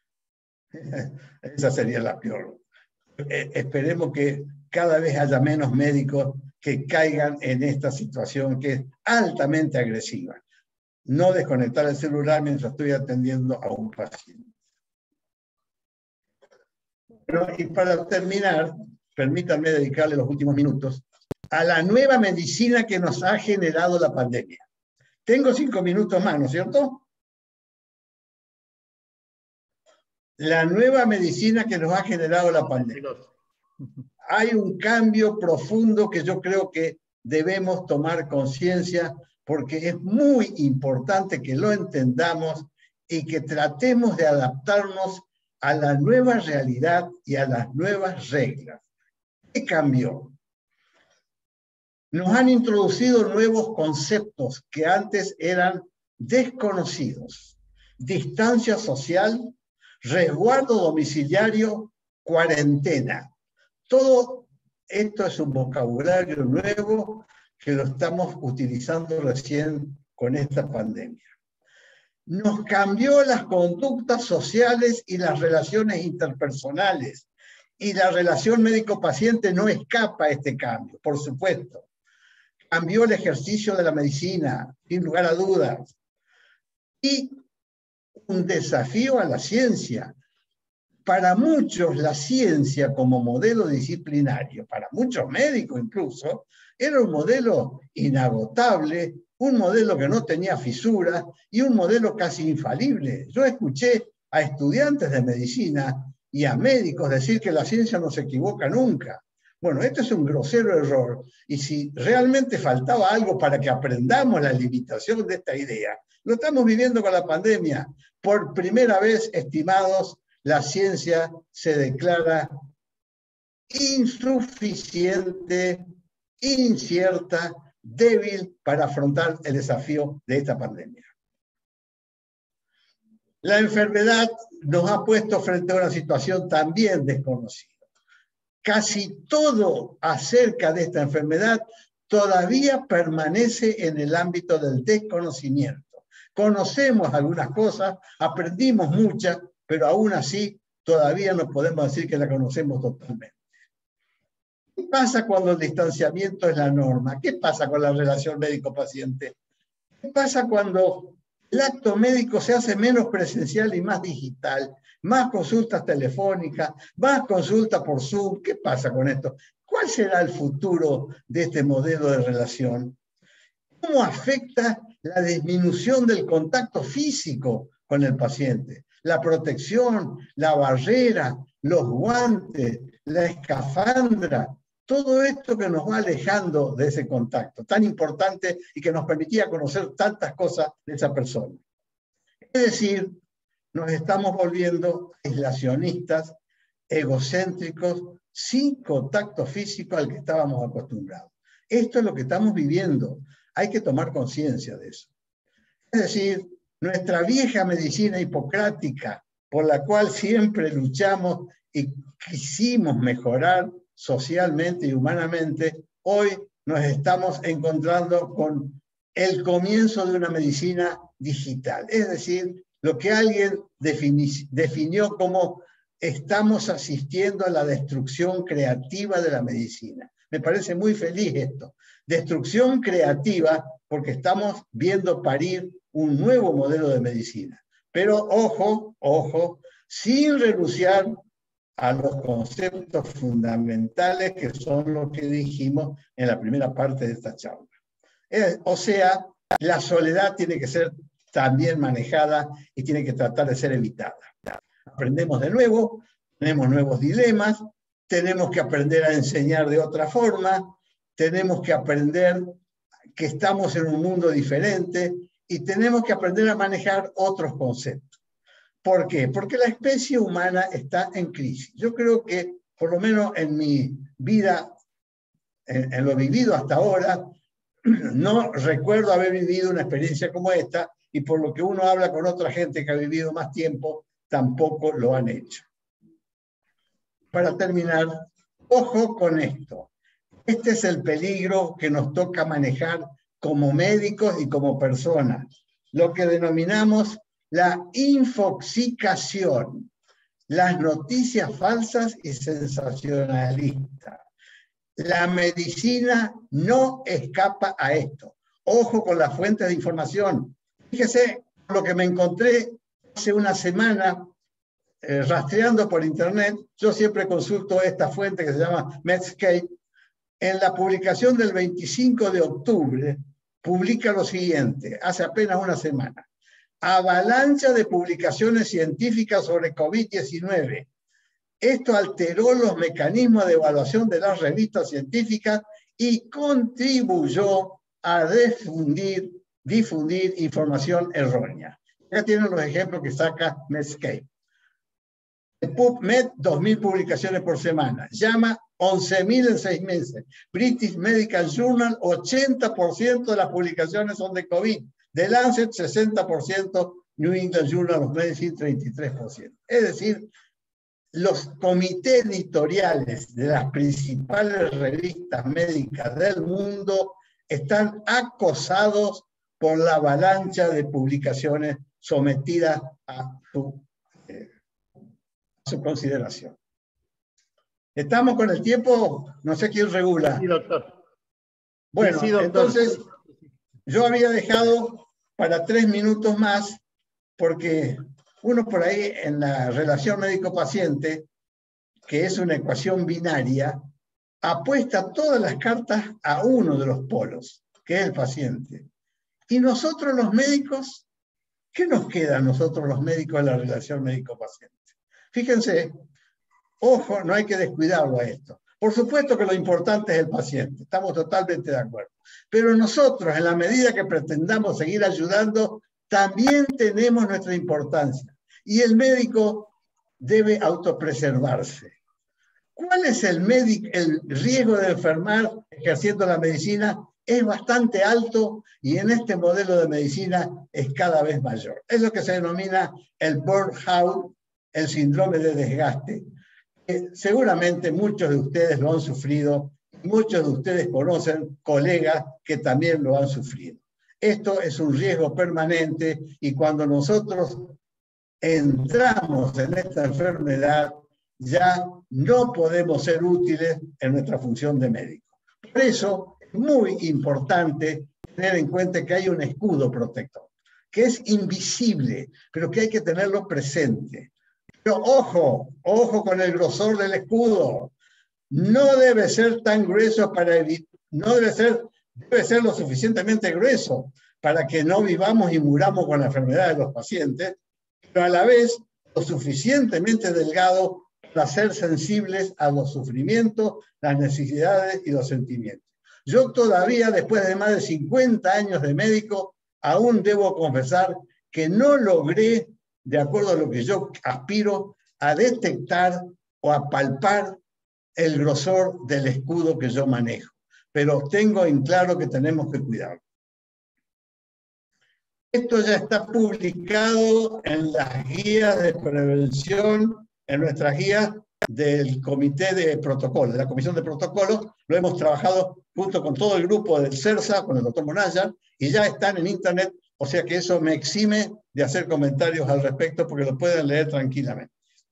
Esa sería la peor. Eh, esperemos que cada vez haya menos médicos que caigan en esta situación que es altamente agresiva. No desconectar el celular mientras estoy atendiendo a un paciente. Pero, y para terminar, permítanme dedicarle los últimos minutos a la nueva medicina que nos ha generado la pandemia. Tengo cinco minutos más, ¿no es cierto? La nueva medicina que nos ha generado la pandemia. Hay un cambio profundo que yo creo que debemos tomar conciencia porque es muy importante que lo entendamos y que tratemos de adaptarnos a la nueva realidad y a las nuevas reglas. ¿Qué cambió? Nos han introducido nuevos conceptos que antes eran desconocidos. Distancia social, resguardo domiciliario, cuarentena. Todo esto es un vocabulario nuevo que lo estamos utilizando recién con esta pandemia. Nos cambió las conductas sociales y las relaciones interpersonales. Y la relación médico-paciente no escapa a este cambio, por supuesto. Cambió el ejercicio de la medicina, sin lugar a dudas. Y un desafío a la ciencia. Para muchos, la ciencia como modelo disciplinario, para muchos médicos incluso, era un modelo inagotable, un modelo que no tenía fisuras y un modelo casi infalible. Yo escuché a estudiantes de medicina y a médicos decir que la ciencia no se equivoca nunca. Bueno, esto es un grosero error, y si realmente faltaba algo para que aprendamos la limitación de esta idea, lo estamos viviendo con la pandemia. Por primera vez, estimados, la ciencia se declara insuficiente, incierta, débil para afrontar el desafío de esta pandemia. La enfermedad nos ha puesto frente a una situación también desconocida. Casi todo acerca de esta enfermedad todavía permanece en el ámbito del desconocimiento. Conocemos algunas cosas, aprendimos muchas, pero aún así todavía no podemos decir que la conocemos totalmente. ¿Qué pasa cuando el distanciamiento es la norma? ¿Qué pasa con la relación médico-paciente? ¿Qué pasa cuando el acto médico se hace menos presencial y más digital? Más consultas telefónicas, más consultas por Zoom. ¿Qué pasa con esto? ¿Cuál será el futuro de este modelo de relación? ¿Cómo afecta la disminución del contacto físico con el paciente? La protección, la barrera, los guantes, la escafandra, todo esto que nos va alejando de ese contacto tan importante y que nos permitía conocer tantas cosas de esa persona. Es decir, nos estamos volviendo aislacionistas, egocéntricos, sin contacto físico al que estábamos acostumbrados. Esto es lo que estamos viviendo. Hay que tomar conciencia de eso. Es decir, nuestra vieja medicina hipocrática, por la cual siempre luchamos y quisimos mejorar socialmente y humanamente, hoy nos estamos encontrando con el comienzo de una medicina digital. Es decir, lo que alguien defini- definió como estamos asistiendo a la destrucción creativa de la medicina. Me parece muy feliz esto. Destrucción creativa porque estamos viendo parir un nuevo modelo de medicina. Pero ojo, ojo, sin renunciar a los conceptos fundamentales que son los que dijimos en la primera parte de esta charla. Eh, o sea, la soledad tiene que ser también manejada y tiene que tratar de ser evitada. Aprendemos de nuevo, tenemos nuevos dilemas, tenemos que aprender a enseñar de otra forma, tenemos que aprender que estamos en un mundo diferente y tenemos que aprender a manejar otros conceptos. ¿Por qué? Porque la especie humana está en crisis. Yo creo que, por lo menos en mi vida, en, en lo vivido hasta ahora, no recuerdo haber vivido una experiencia como esta, y por lo que uno habla con otra gente que ha vivido más tiempo, tampoco lo han hecho. Para terminar, ojo con esto. Este es el peligro que nos toca manejar como médicos y como personas, lo que denominamos la infoxicación, las noticias falsas y sensacionalistas. La medicina no escapa a esto. Ojo con las fuentes de información. Fíjese lo que me encontré hace una semana eh, rastreando por internet. Yo siempre consulto esta fuente que se llama Medscape. En la publicación del veinticinco de octubre, publica lo siguiente, hace apenas una semana. Avalancha de publicaciones científicas sobre COVID diecinueve. Esto alteró los mecanismos de evaluación de las revistas científicas y contribuyó a difundir, difundir información errónea. Acá tienen los ejemplos que saca Medscape. PubMed, dos mil publicaciones por semana. Llama once mil en seis meses. British Medical Journal, ochenta por ciento de las publicaciones son de COVID. The Lancet, sesenta por ciento. New England Journal of Medicine, treinta y tres por ciento. Es decir, los comités editoriales de las principales revistas médicas del mundo están acosados por la avalancha de publicaciones sometidas a su, eh, a su consideración. ¿Estamos con el tiempo? No sé quién regula. Sí, doctor. Bueno, sí, doctor. Entonces, yo había dejado para tres minutos más, porque uno por ahí en la relación médico-paciente, que es una ecuación binaria, apuesta todas las cartas a uno de los polos, que es el paciente. Y nosotros los médicos, ¿qué nos queda a nosotros los médicos en la relación médico-paciente? Fíjense, ojo, no hay que descuidarlo a esto. Por supuesto que lo importante es el paciente, estamos totalmente de acuerdo. Pero nosotros, en la medida que pretendamos seguir ayudando, también tenemos nuestra importancia. Y el médico debe autopreservarse. ¿Cuál es el, el riesgo de enfermar ejerciendo la medicina? Es bastante alto y en este modelo de medicina es cada vez mayor. Es lo que se denomina el burnout, el síndrome de desgaste. Eh, seguramente muchos de ustedes lo han sufrido, muchos de ustedes conocen colegas que también lo han sufrido. Esto es un riesgo permanente y cuando nosotros entramos en esta enfermedad, ya no podemos ser útiles en nuestra función de médico. Por eso es muy importante tener en cuenta que hay un escudo protector, que es invisible, pero que hay que tenerlo presente. Pero ojo, ojo con el grosor del escudo. No debe ser tan grueso para evitar, no debe ser, debe ser lo suficientemente grueso para que no vivamos y muramos con la enfermedad de los pacientes, pero a la vez lo suficientemente delgado para ser sensibles a los sufrimientos, las necesidades y los sentimientos. Yo todavía, después de más de cincuenta años de médico, aún debo confesar que no logré, de acuerdo a lo que yo aspiro, a detectar o a palpar el grosor del escudo que yo manejo. Pero tengo en claro que tenemos que cuidarlo. Esto ya está publicado en las guías de prevención, en nuestras guías del Comité de Protocolo, de la Comisión de Protocolos. Lo hemos trabajado junto con todo el grupo del CERSA, con el doctor Monaya, y ya están en internet, o sea que eso me exime de hacer comentarios al respecto porque lo pueden leer tranquilamente.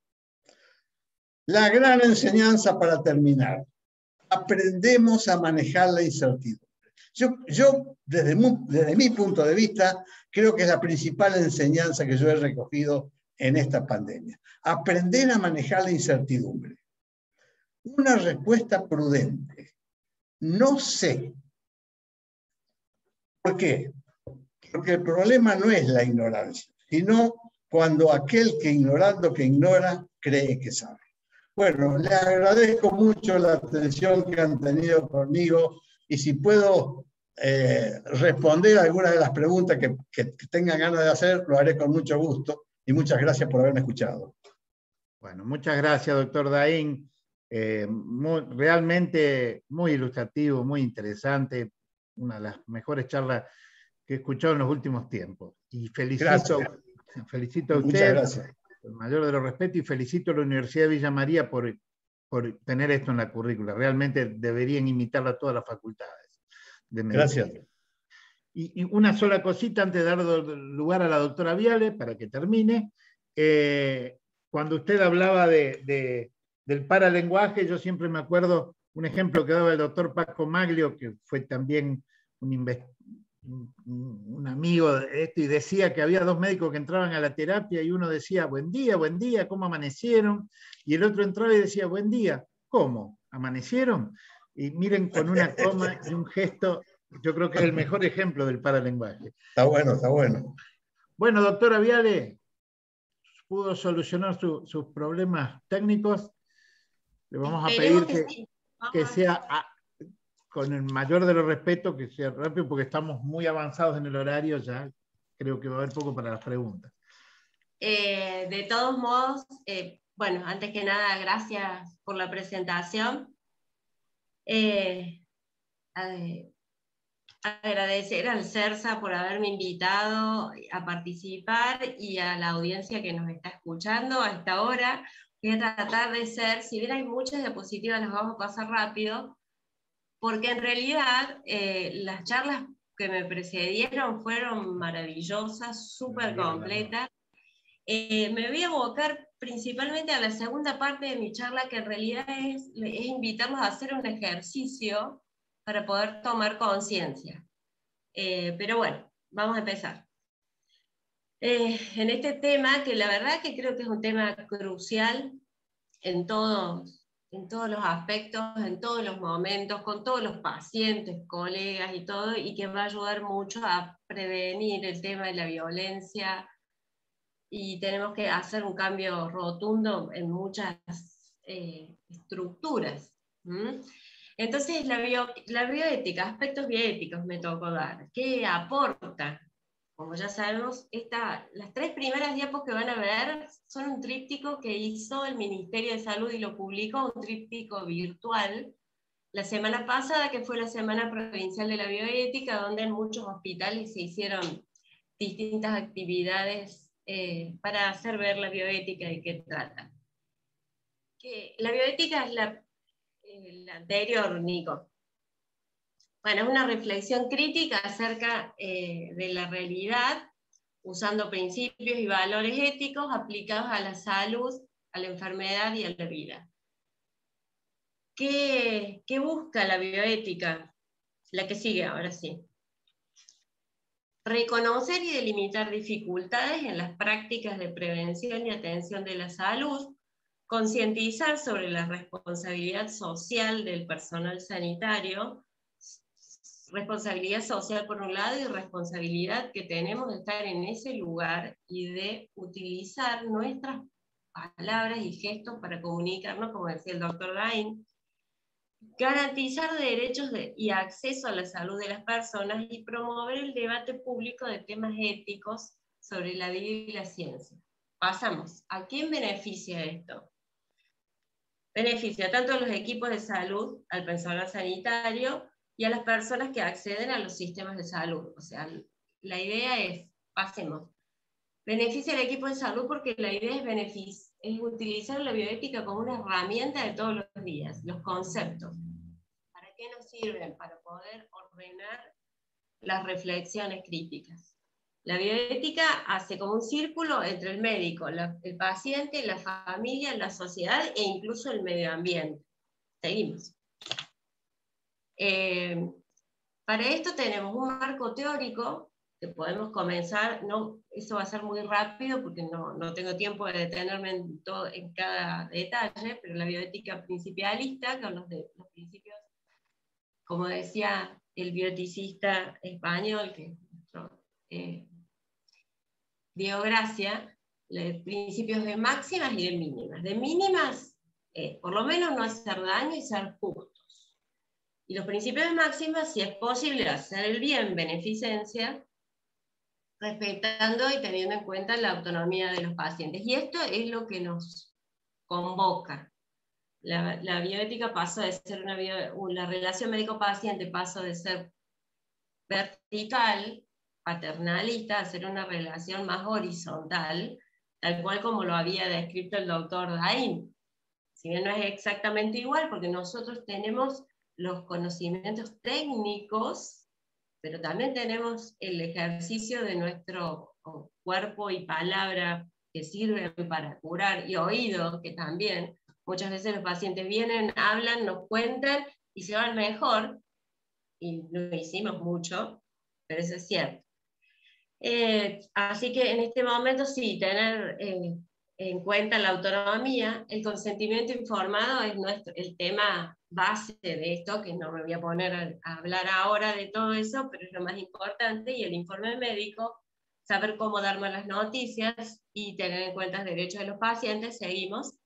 La gran enseñanza para terminar. Aprendemos a manejar la incertidumbre. Yo, yo desde, muy, desde mi punto de vista, creo que es la principal enseñanza que yo he recogido en esta pandemia. Aprender a manejar la incertidumbre. Una respuesta prudente. No sé. ¿Por qué? Porque el problema no es la ignorancia, sino cuando aquel que ignorando que ignora cree que sabe. Bueno, les agradezco mucho la atención que han tenido conmigo y si puedo eh, responder algunas de las preguntas que, que, que tengan ganas de hacer, lo haré con mucho gusto y muchas gracias por haberme escuchado. Bueno, muchas gracias, doctor Daín. Eh, muy, realmente muy ilustrativo, muy interesante, una de las mejores charlas que he escuchado en los últimos tiempos. Y felicito, felicito a usted, muchas gracias. El mayor de los respetos, y felicito a la Universidad de Villa María por, por tener esto en la currícula. Realmente deberían imitarla a todas las facultades de medicina. Gracias. Y, y una sola cosita antes de dar lugar a la doctora Viale, para que termine. Eh, cuando usted hablaba de, de, del paralenguaje, yo siempre me acuerdo un ejemplo que daba el doctor Paco Maglio, que fue también un, un, un amigo de esto, y decía que había dos médicos que entraban a la terapia y uno decía, buen día, buen día, ¿cómo amanecieron? Y el otro entraba y decía, buen día, ¿cómo? ¿Amanecieron? Y miren, con una coma y un gesto, yo creo que es el mejor ejemplo del paralenguaje. Está bueno, está bueno. Bueno, doctora Viale, pudo solucionar su, sus problemas técnicos. Le vamos a pedir que, que, que sea a, con el mayor de los respetos, que sea rápido, porque estamos muy avanzados en el horario, ya creo que va a haber poco para las preguntas. Eh, de todos modos, eh, bueno, antes que nada, gracias por la presentación. Eh, eh, agradecer al CERSA por haberme invitado a participar y a la audiencia que nos está escuchando a esta hora. Voy a tratar de ser, si bien hay muchas diapositivas, las vamos a pasar rápido, porque en realidad eh, las charlas que me precedieron fueron maravillosas, súper completas. Eh, me voy a abocar principalmente a la segunda parte de mi charla, que en realidad es, es invitarlos a hacer un ejercicio para poder tomar conciencia. Eh, pero bueno, vamos a empezar. Eh, en este tema, que la verdad que creo que es un tema crucial en todos, en todos los aspectos, en todos los momentos, con todos los pacientes, colegas y todo, y que va a ayudar mucho a prevenir el tema de la violencia, y tenemos que hacer un cambio rotundo en muchas eh, estructuras. ¿Mm? Entonces, la, bio, la bioética, aspectos bioéticos me tocó dar. ¿Qué aporta? Como ya sabemos, esta, las tres primeras diapos que van a ver son un tríptico que hizo el Ministerio de Salud y lo publicó, un tríptico virtual, la semana pasada, que fue la Semana Provincial de la Bioética, donde en muchos hospitales se hicieron distintas actividades eh, para hacer ver la bioética y qué trata. Que la bioética es la el anterior, Nico. Bueno, es una reflexión crítica acerca eh, de la realidad, usando principios y valores éticos aplicados a la salud, a la enfermedad y a la vida. ¿Qué, qué busca la bioética? La que sigue ahora sí. Reconocer y delimitar dificultades en las prácticas de prevención y atención de la salud, concientizar sobre la responsabilidad social del personal sanitario, responsabilidad social por un lado y responsabilidad que tenemos de estar en ese lugar y de utilizar nuestras palabras y gestos para comunicarnos, como decía el doctor Dain, garantizar derechos de, y acceso a la salud de las personas y promover el debate público de temas éticos sobre la vida y la ciencia. Pasamos. ¿A quién beneficia esto? Beneficia tanto a los equipos de salud, al personal sanitario y a las personas que acceden a los sistemas de salud. O sea, la idea es, pasemos, beneficia al equipo de salud porque la idea es, es utilizar la bioética como una herramienta de todos los días, los conceptos. ¿Para qué nos sirven? Para poder ordenar las reflexiones críticas. La bioética hace como un círculo entre el médico, la, el paciente, la familia, la sociedad e incluso el medio ambiente. Seguimos. Eh, para esto tenemos un marco teórico que podemos comenzar, no, eso va a ser muy rápido porque no, no tengo tiempo de detenerme en, todo, en cada detalle, pero la bioética principialista, con los, de, los principios, como decía el bioeticista español, que eh, dio Gracia, los principios de máximas y de mínimas. De mínimas, eh, por lo menos no hacer daño y ser justos. Y los principios de máximas, si es posible hacer el bien, beneficencia, respetando y teniendo en cuenta la autonomía de los pacientes. Y esto es lo que nos convoca. La, la bioética pasó de ser una bio, la relación médico-paciente pasó de ser vertical, paternalista, a ser una relación más horizontal, tal cual como lo había descrito el doctor Dain. Si bien no es exactamente igual, porque nosotros tenemos los conocimientos técnicos, pero también tenemos el ejercicio de nuestro cuerpo y palabra que sirven para curar, y oído, que también. Muchas veces los pacientes vienen, hablan, nos cuentan y se van mejor, y lo hicimos mucho, pero eso es cierto. Eh, así que en este momento sí, tener eh, en cuenta la autonomía, el consentimiento informado es nuestro, el tema base de esto, que no me voy a poner a, a hablar ahora de todo eso, pero es lo más importante, y el informe médico, saber cómo dar malas noticias y tener en cuenta los derechos de los pacientes. Seguimos.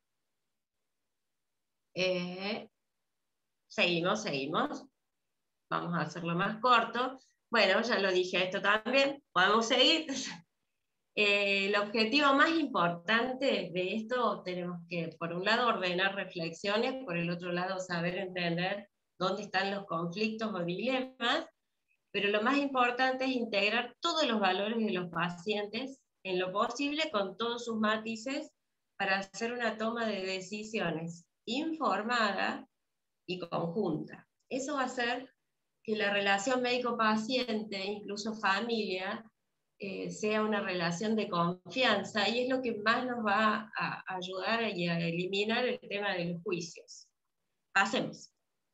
Eh, seguimos, seguimos. Vamos a hacerlo más corto. Bueno, ya lo dije esto también, podemos seguir. Eh, el objetivo más importante de esto, tenemos que, por un lado, ordenar reflexiones, por el otro lado, saber entender dónde están los conflictos o dilemas, pero lo más importante es integrar todos los valores de los pacientes, en lo posible, con todos sus matices, para hacer una toma de decisiones informada y conjunta. Eso va a hacer que la relación médico-paciente, incluso familia, eh, sea una relación de confianza, y es lo que más nos va a ayudar y a eliminar el tema de los juicios. Pasemos.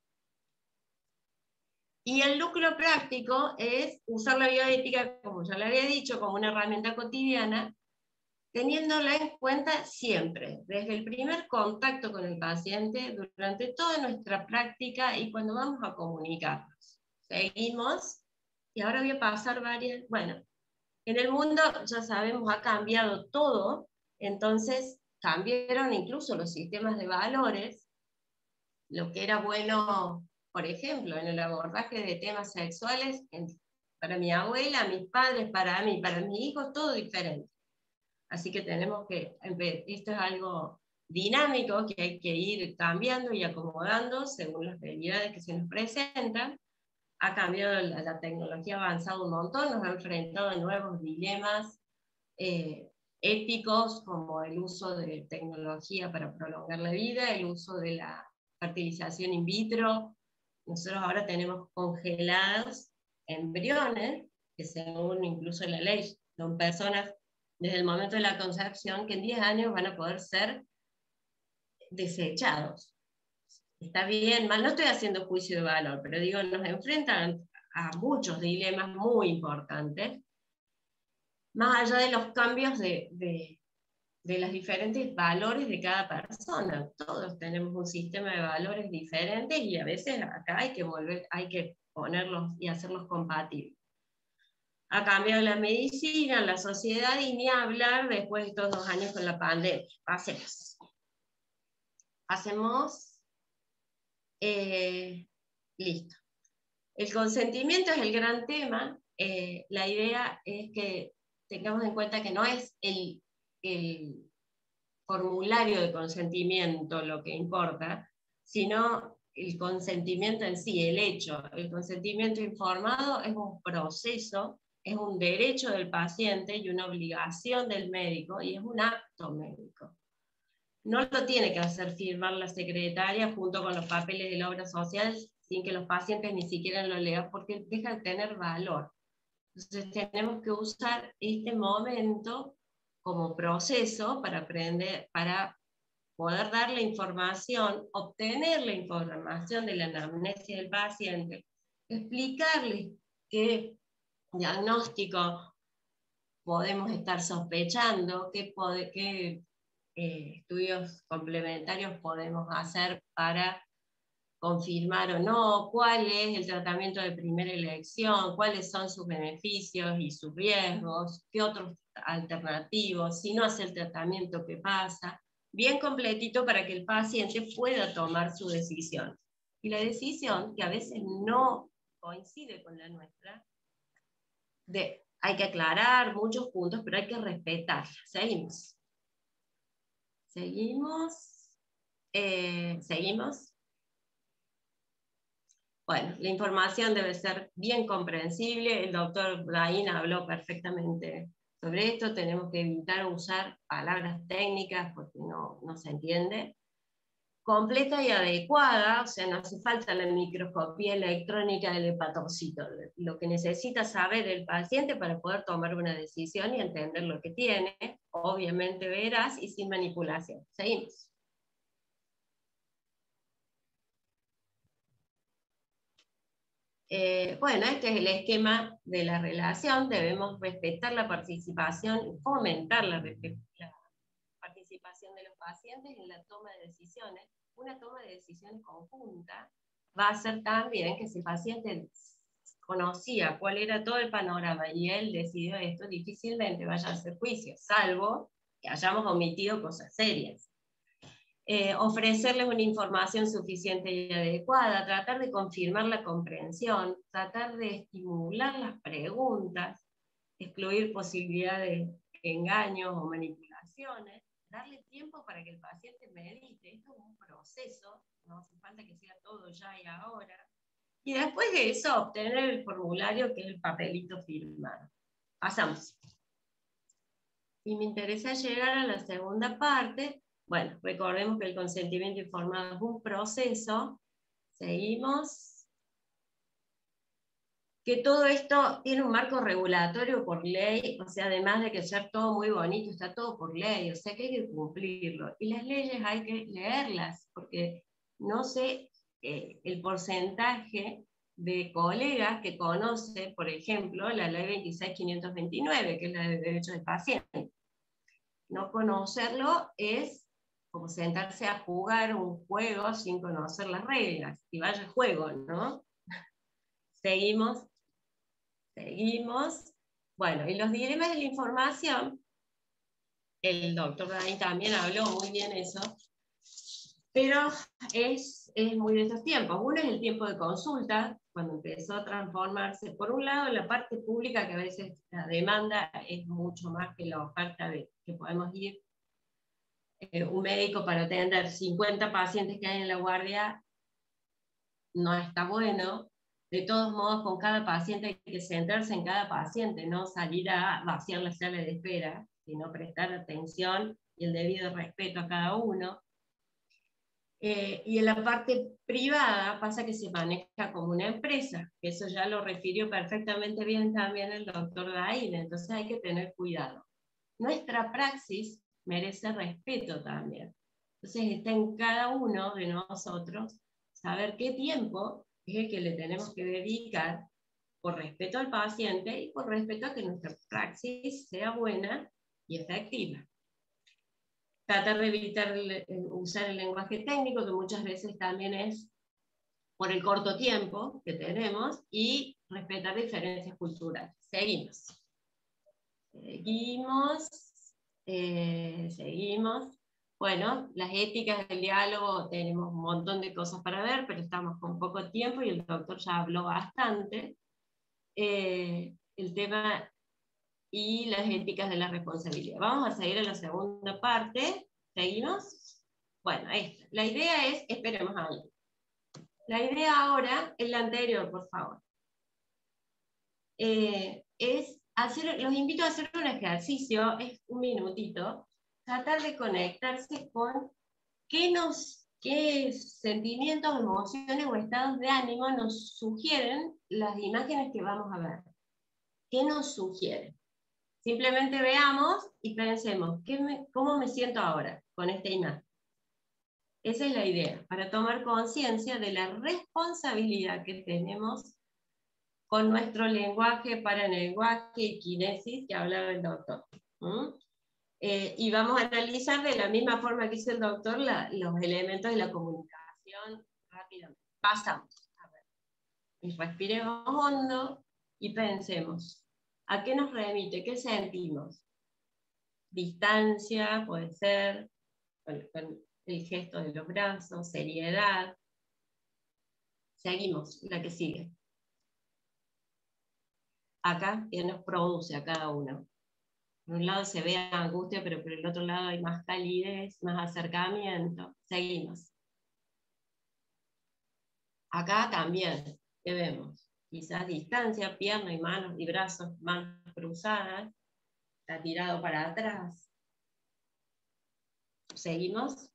Y el núcleo práctico es usar la bioética, como ya le había dicho, como una herramienta cotidiana, teniéndola en cuenta siempre, desde el primer contacto con el paciente, durante toda nuestra práctica y cuando vamos a comunicarnos. Seguimos, y ahora voy a pasar varias. Bueno, en el mundo, ya sabemos, ha cambiado todo, entonces cambiaron incluso los sistemas de valores, lo que era bueno, por ejemplo, en el abordaje de temas sexuales, para mi abuela, mis padres, para mí, para mis hijos, todo diferente. Así que tenemos que, esto es algo dinámico que hay que ir cambiando y acomodando según las realidades que se nos presentan. Ha cambiado, la, la tecnología ha avanzado un montón, nos ha enfrentado a nuevos dilemas eh, éticos, como el uso de tecnología para prolongar la vida, el uso de la fertilización in vitro. Nosotros ahora tenemos congelados embriones, que según incluso la ley, son personas desde el momento de la concepción, que en diez años van a poder ser desechados. Está bien, mal, no estoy haciendo juicio de valor, pero digo, nos enfrentan a muchos dilemas muy importantes, más allá de los cambios de, de, de los diferentes valores de cada persona. Todos tenemos un sistema de valores diferentes, y a veces acá hay que volver, hay que ponerlos y hacerlos compatibles. Ha cambiado la medicina, la sociedad, y ni hablar después de estos dos años con la pandemia. Pasemos. Hacemos. Eh, listo. El consentimiento es el gran tema. Eh, la idea es que tengamos en cuenta que no es el, el formulario de consentimiento lo que importa, sino el consentimiento en sí, el hecho. El consentimiento informado es un proceso, es un derecho del paciente y una obligación del médico, y es un acto médico. No lo tiene que hacer firmar la secretaria junto con los papeles de la obra social sin que los pacientes ni siquiera lo lean, porque deja de tener valor. Entonces tenemos que usar este momento como proceso para aprender, para poder dar la información, obtener la información de la anamnesia del paciente, explicarle qué diagnóstico podemos estar sospechando, qué, pode, qué eh, estudios complementarios podemos hacer para confirmar o no, cuál es el tratamiento de primera elección, cuáles son sus beneficios y sus riesgos, qué otros alternativos, si no hace el tratamiento, qué pasa, bien completito para que el paciente pueda tomar su decisión. Y la decisión, que a veces no coincide con la nuestra, de, hay que aclarar muchos puntos, pero hay que respetarla. Seguimos. Seguimos. Eh, seguimos. Bueno, la información debe ser bien comprensible. El doctor Dain habló perfectamente sobre esto. Tenemos que evitar usar palabras técnicas porque no, no se entiende. Completa y adecuada, o sea, no hace falta la microscopía electrónica del hepatocito. Lo que necesita saber el paciente para poder tomar una decisión y entender lo que tiene, obviamente veraz y sin manipulación. Seguimos. Eh, bueno, este es el esquema de la relación. Debemos respetar la participación y fomentar la, la participación de los pacientes en la toma de decisiones. Una toma de decisiones conjunta va a ser también que si el paciente conocía cuál era todo el panorama y él decidió esto, difícilmente vaya a hacer juicio, salvo que hayamos omitido cosas serias. Eh, ofrecerles una información suficiente y adecuada, tratar de confirmar la comprensión, tratar de estimular las preguntas, excluir posibilidades de engaños o manipulaciones, darle tiempo para que el paciente medite. Esto es un proceso, no hace falta que sea todo ya y ahora. Y después de eso, obtener el formulario, que es el papelito firmado. Pasamos. Y me interesa llegar a la segunda parte. Bueno, recordemos que el consentimiento informado es un proceso. Seguimos. Que todo esto tiene un marco regulatorio por ley, o sea, además de que ser todo muy bonito, está todo por ley, o sea que hay que cumplirlo. Y las leyes hay que leerlas, porque no sé eh, el porcentaje de colegas que conoce, por ejemplo, la ley veintiséis mil quinientos veintinueve, que es la de derechos del paciente. No conocerlo es como sentarse a jugar un juego sin conocer las reglas, y vaya juego, ¿no? Seguimos. Seguimos. Bueno, y los dilemas de la información, el doctor Dain también habló muy bien eso, pero es, es muy de estos tiempos. Uno es el tiempo de consulta, cuando empezó a transformarse, por un lado, la parte pública, que a veces la demanda es mucho más que la oferta de que podemos ir. Eh, un médico para atender cincuenta pacientes que hay en la guardia no está bueno. De todos modos, con cada paciente hay que centrarse en cada paciente, no salir a vaciar la sala de espera, sino prestar atención y el debido respeto a cada uno. Eh, y en la parte privada pasa que se maneja como una empresa, que eso ya lo refirió perfectamente bien también el doctor Dain, entonces hay que tener cuidado. Nuestra praxis merece respeto también. Entonces está en cada uno de nosotros saber qué tiempo es el que le tenemos que dedicar por respeto al paciente y por respeto a que nuestra praxis sea buena y efectiva. Tratar de evitar el, usar el lenguaje técnico, que muchas veces también es por el corto tiempo que tenemos, y respetar diferencias culturales. Seguimos. Seguimos. Eh, seguimos. Bueno, las éticas del diálogo, tenemos un montón de cosas para ver, pero estamos con poco tiempo y el doctor ya habló bastante. Eh, el tema y las éticas de la responsabilidad. Vamos a seguir a la segunda parte. ¿Seguimos? Bueno, esta. La idea es, esperemos ahí. La idea ahora es la anterior, por favor. Eh, es hacer, los invito a hacer un ejercicio, es un minutito, tratar de conectarse con qué, nos, qué sentimientos, emociones o estados de ánimo nos sugieren las imágenes que vamos a ver. ¿Qué nos sugieren? Simplemente veamos y pensemos, ¿qué me, ¿cómo me siento ahora con esta imagen? Esa es la idea, para tomar conciencia de la responsabilidad que tenemos con nuestro lenguaje, paralenguaje y kinesis que hablaba el doctor. ¿Mm? Eh, y vamos a analizar de la misma forma que hizo el doctor la, los elementos de la comunicación rápidamente. pasamos. A ver. Y respiremos hondo y pensemos, ¿a qué nos remite? ¿Qué sentimos? Distancia, puede ser, con, con el gesto de los brazos, seriedad. Seguimos, la que sigue. Acá, ¿qué nos produce a cada uno? Por un lado se ve angustia, pero por el otro lado hay más calidez, más acercamiento. Seguimos. Acá también, ¿qué vemos? Quizás distancia, piernas y manos y brazos, manos cruzadas. Está tirado para atrás. Seguimos.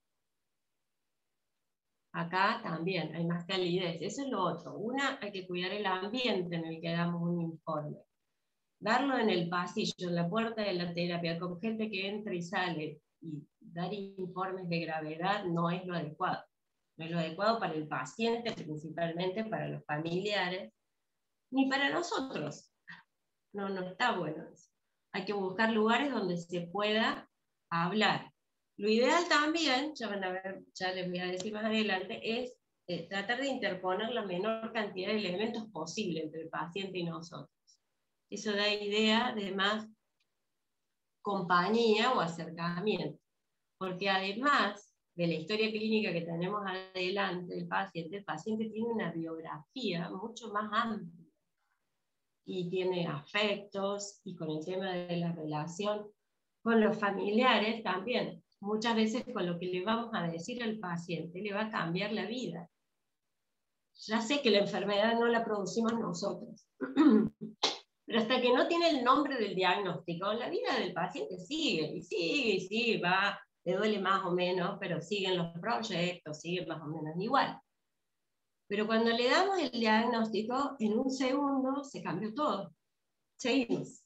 Acá también hay más calidez. Eso es lo otro. Una, hay que cuidar el ambiente en el que damos un informe. Darlo en el pasillo, en la puerta de la terapia, con gente que entra y sale, y dar informes de gravedad no es lo adecuado. No es lo adecuado para el paciente, principalmente para los familiares, ni para nosotros. No, no está bueno eso. Hay que buscar lugares donde se pueda hablar. Lo ideal también, ya van a ver, ya les voy a decir más adelante, es eh, tratar de interponer la menor cantidad de elementos posible entre el paciente y nosotros. Eso da idea de más compañía o acercamiento. Porque además de la historia clínica que tenemos adelante del paciente, el paciente tiene una biografía mucho más amplia. Y tiene afectos, y con el tema de la relación con los familiares también. Muchas veces con lo que le vamos a decir al paciente le va a cambiar la vida. Ya sé que la enfermedad no la producimos nosotros, pero hasta que no tiene el nombre del diagnóstico, la vida del paciente sigue, y sigue, y sigue, va, le duele más o menos, pero siguen los proyectos, siguen más o menos igual. Pero cuando le damos el diagnóstico, en un segundo se cambió todo. Seguimos.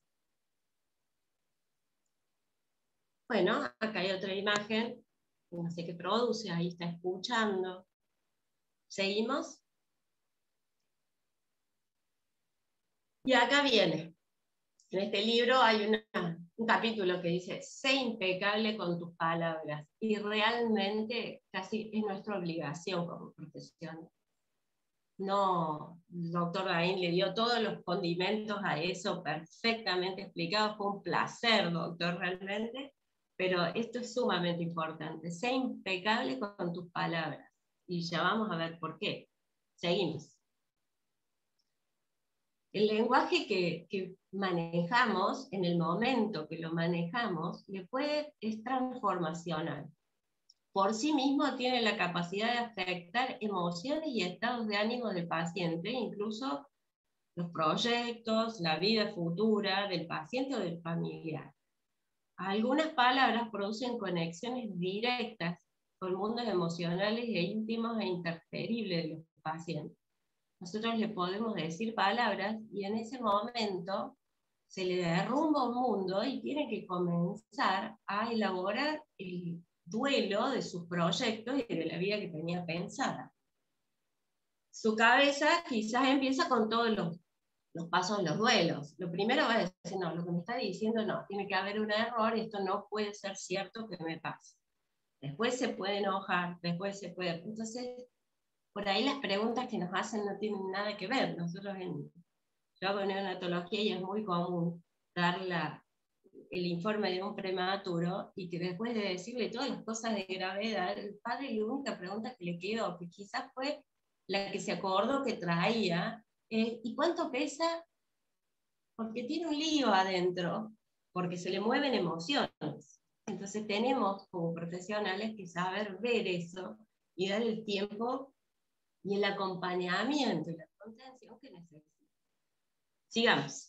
Bueno, acá hay otra imagen, no sé qué produce, ahí está escuchando. ¿Seguimos? Y acá viene. En este libro hay una, un capítulo que dice, sé impecable con tus palabras. Y realmente casi es nuestra obligación como profesional. No, el doctor Daín le dio todos los condimentos a eso, perfectamente explicado. Fue un placer, doctor, realmente. Pero esto es sumamente importante. Sé impecable con tus palabras. Y ya vamos a ver por qué. Seguimos. El lenguaje que, que manejamos, en el momento que lo manejamos, le puede, es transformacional. Por sí mismo tiene la capacidad de afectar emociones y estados de ánimo del paciente, incluso los proyectos, la vida futura del paciente o del familiar. Algunas palabras producen conexiones directas con mundos emocionales e íntimos e interferibles de los pacientes. Nosotros le podemos decir palabras y en ese momento se le derrumba un mundo y tiene que comenzar a elaborar el duelo de sus proyectos y de la vida que tenía pensada. Su cabeza quizás empieza con todos los, los pasos de los duelos. Lo primero va a decir, no, lo que me está diciendo no, tiene que haber un error, esto no puede ser cierto que me pase. Después se puede enojar, después se puede... Entonces, por ahí las preguntas que nos hacen no tienen nada que ver. Nosotros en, yo hago neonatología y es muy común dar la, el informe de un prematuro y que después de decirle todas las cosas de gravedad, el padre la única pregunta que le quedó, que quizás fue la que se acordó que traía, es ¿y cuánto pesa? Porque tiene un lío adentro, porque se le mueven emociones. Entonces tenemos como profesionales que saber ver eso y dar el tiempo y el acompañamiento y la contención que necesita. Sigamos.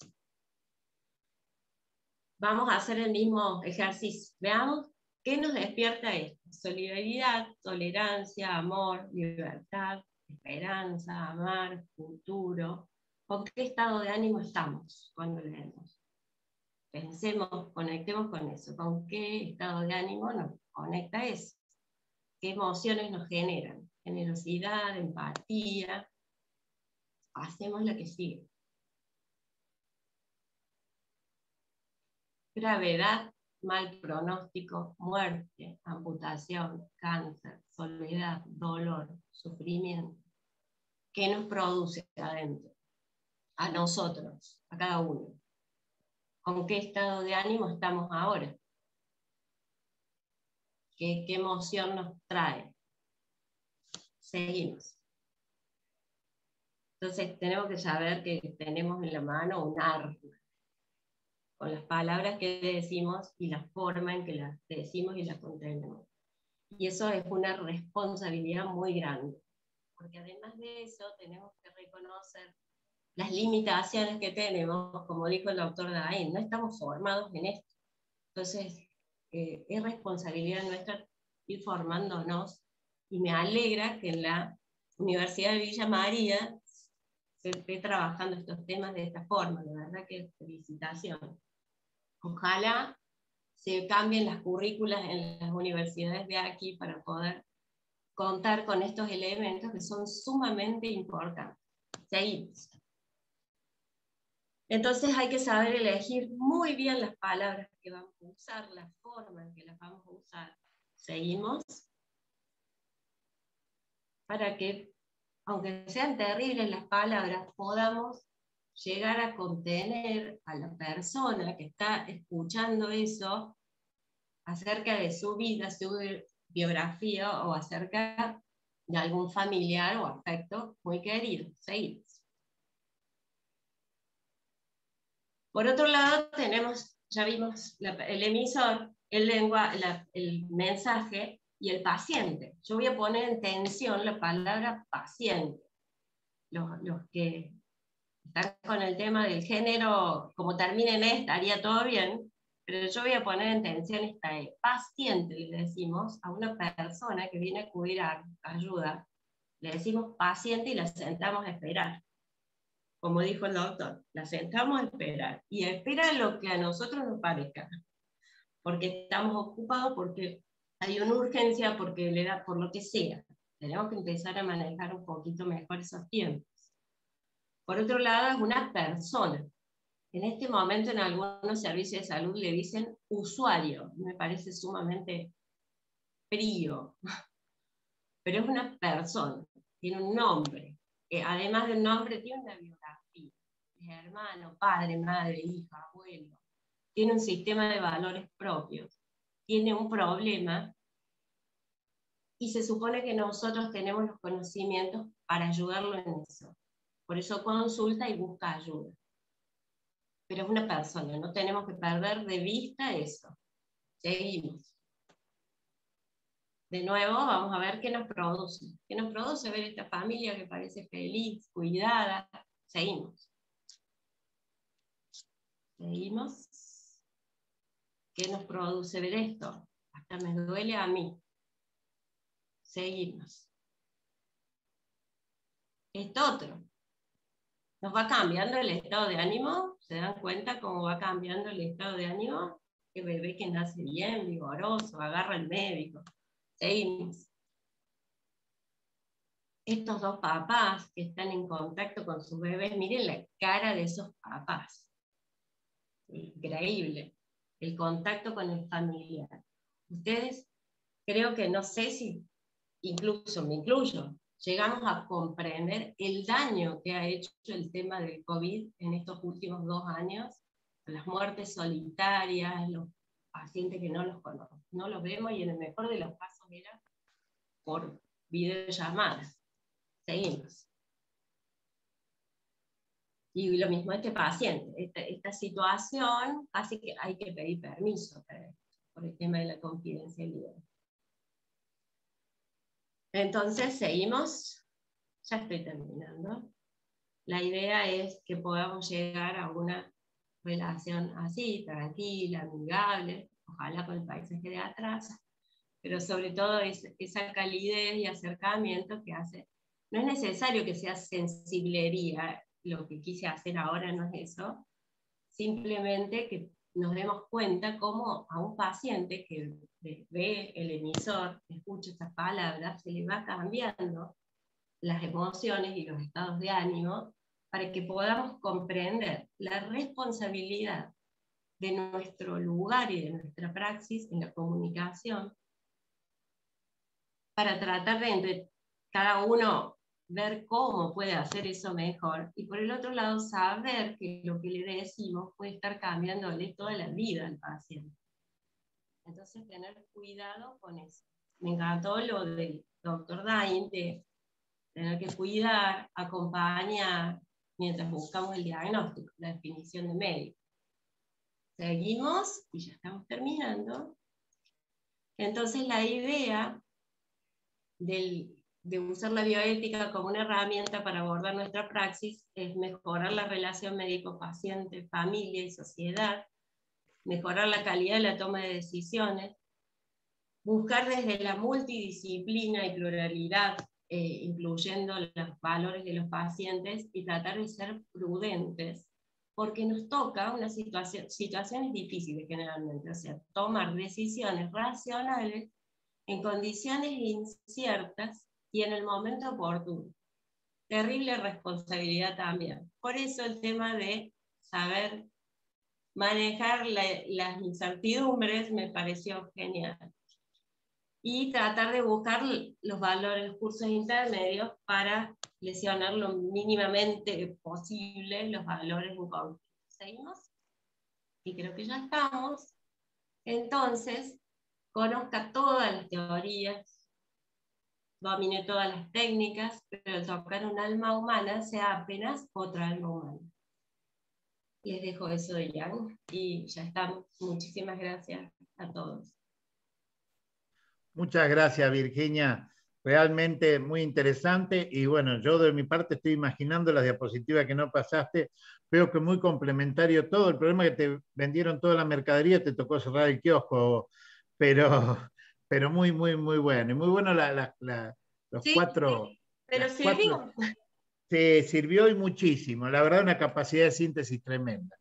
Vamos a hacer el mismo ejercicio. Veamos qué nos despierta esto. Solidaridad, tolerancia, amor, libertad, esperanza, amar, futuro. ¿Con qué estado de ánimo estamos cuando leemos? Pensemos, conectemos con eso. ¿Con qué estado de ánimo nos conecta eso? ¿Qué emociones nos generan? Generosidad, empatía. Hacemos lo que sigue. Gravedad, mal pronóstico, muerte, amputación, cáncer, soledad, dolor, sufrimiento. qué nos produce adentro, a nosotros, a cada uno. ¿Con qué estado de ánimo estamos ahora? ¿Qué, qué emoción nos trae? Seguimos. Entonces tenemos que saber que tenemos en la mano un arma, con las palabras que decimos y la forma en que las decimos y las contenemos. Y eso es una responsabilidad muy grande, porque además de eso tenemos que reconocer las limitaciones que tenemos, como dijo el doctor Dain, no estamos formados en esto. Entonces, eh, es responsabilidad nuestra ir formándonos, y me alegra que en la Universidad de Villa María se esté trabajando estos temas de esta forma, la verdad que felicitaciones. Ojalá se cambien las currículas en las universidades de aquí para poder contar con estos elementos que son sumamente importantes. Seguimos. Entonces hay que saber elegir muy bien las palabras que vamos a usar, la forma en que las vamos a usar. Seguimos. Para que, aunque sean terribles las palabras, podamos llegar a contener a la persona que está escuchando eso acerca de su vida, su biografía, o acerca de algún familiar o afecto muy querido. Seguimos. Por otro lado, tenemos, ya vimos, la, el emisor, el lengua, la, el mensaje y el paciente. Yo voy a poner en tensión la palabra paciente. Los, los que están con el tema del género, como termine en E, estaría todo bien, pero yo voy a poner en tensión esta E. Paciente, le decimos a una persona que viene a acudir a ayuda, le decimos paciente y la sentamos a esperar. Como dijo el doctor, la sentamos a esperar, y espera lo que a nosotros nos parezca, porque estamos ocupados, porque hay una urgencia, porque le da, por lo que sea. Tenemos que empezar a manejar un poquito mejor esos tiempos. Por otro lado, es una persona. En este momento en algunos servicios de salud le dicen usuario, me parece sumamente frío, pero es una persona, tiene un nombre, eh, además del nombre tiene una biografía, es hermano, padre, madre, hija, abuelo, tiene un sistema de valores propios, tiene un problema, y se supone que nosotros tenemos los conocimientos para ayudarlo en eso. Por eso consulta y busca ayuda. Pero es una persona, no tenemos que perder de vista eso. Seguimos. De nuevo, vamos a ver qué nos produce. ¿Qué nos produce ver esta familia que parece feliz, cuidada? Seguimos. Seguimos. ¿Qué nos produce ver esto? Hasta me duele a mí. Seguimos. Esto otro. Nos va cambiando el estado de ánimo. ¿Se dan cuenta cómo va cambiando el estado de ánimo? El bebé que nace bien, vigoroso, agarra al médico. Seguimos. Estos dos papás que están en contacto con sus bebés, miren la cara de esos papás. Increíble. El contacto con el familiar. Ustedes, creo que no sé si, incluso me incluyo, llegamos a comprender el daño que ha hecho el tema del COVID en estos últimos dos años, las muertes solitarias, los pacientes que no los conocemos, no los vemos, y en el mejor de los casos era por videollamadas. Seguimos. Y lo mismo este paciente, esta, esta situación, casi que hay que pedir permiso para, por el tema de la confidencialidad. Entonces, seguimos. Ya estoy terminando. La idea es que podamos llegar a una relación así, tranquila, amigable, ojalá con el paisaje de atrás, pero sobre todo es, esa calidez y acercamiento que hace. No es necesario que sea sensiblería, lo que quise hacer ahora no es eso, simplemente que nos demos cuenta cómo a un paciente que ve el emisor, escucha estas palabras, se le va cambiando las emociones y los estados de ánimo, para que podamos comprender la responsabilidad de nuestro lugar y de nuestra praxis en la comunicación, para tratar de entre cada uno ver cómo puede hacer eso mejor, y por el otro lado saber que lo que le decimos puede estar cambiándole toda la vida al paciente. Entonces tener cuidado con eso. Me encantó lo del doctor Dain, de tener que cuidar, acompañar, mientras buscamos el diagnóstico, la definición de médico. Seguimos, y ya estamos terminando. Entonces la idea del de usar la bioética como una herramienta para abordar nuestra praxis es mejorar la relación médico-paciente, familia y sociedad, mejorar la calidad de la toma de decisiones, buscar desde la multidisciplina y pluralidad, eh, incluyendo los valores de los pacientes, y tratar de ser prudentes, porque nos toca una situación, situaciones difíciles generalmente, o sea, tomar decisiones racionales en condiciones inciertas y en el momento oportuno. Terrible responsabilidad también. Por eso el tema de saber manejar la, las incertidumbres me pareció genial. Y tratar de buscar los valores, los cursos intermedios para lesionar lo mínimamente posible los valores en conflicto. ¿Seguimos? Y creo que ya estamos. Entonces, conozca todas las teorías, domine todas las técnicas, pero al tocar un alma humana sea apenas otra alma humana. Les dejo eso de Yang y ya estamos. Muchísimas gracias a todos. Muchas gracias, Virginia. Realmente muy interesante. Y bueno, yo de mi parte estoy imaginando las diapositivas que no pasaste. Veo que muy complementario todo. El problema es que te vendieron toda la mercadería, te tocó cerrar el kiosco, pero... pero muy, muy, muy bueno. Y muy bueno la, la, la, los sí, cuatro... Sí, pero las sirvió. Cuatro, sí, sirvió y muchísimo. La verdad, una capacidad de síntesis tremenda.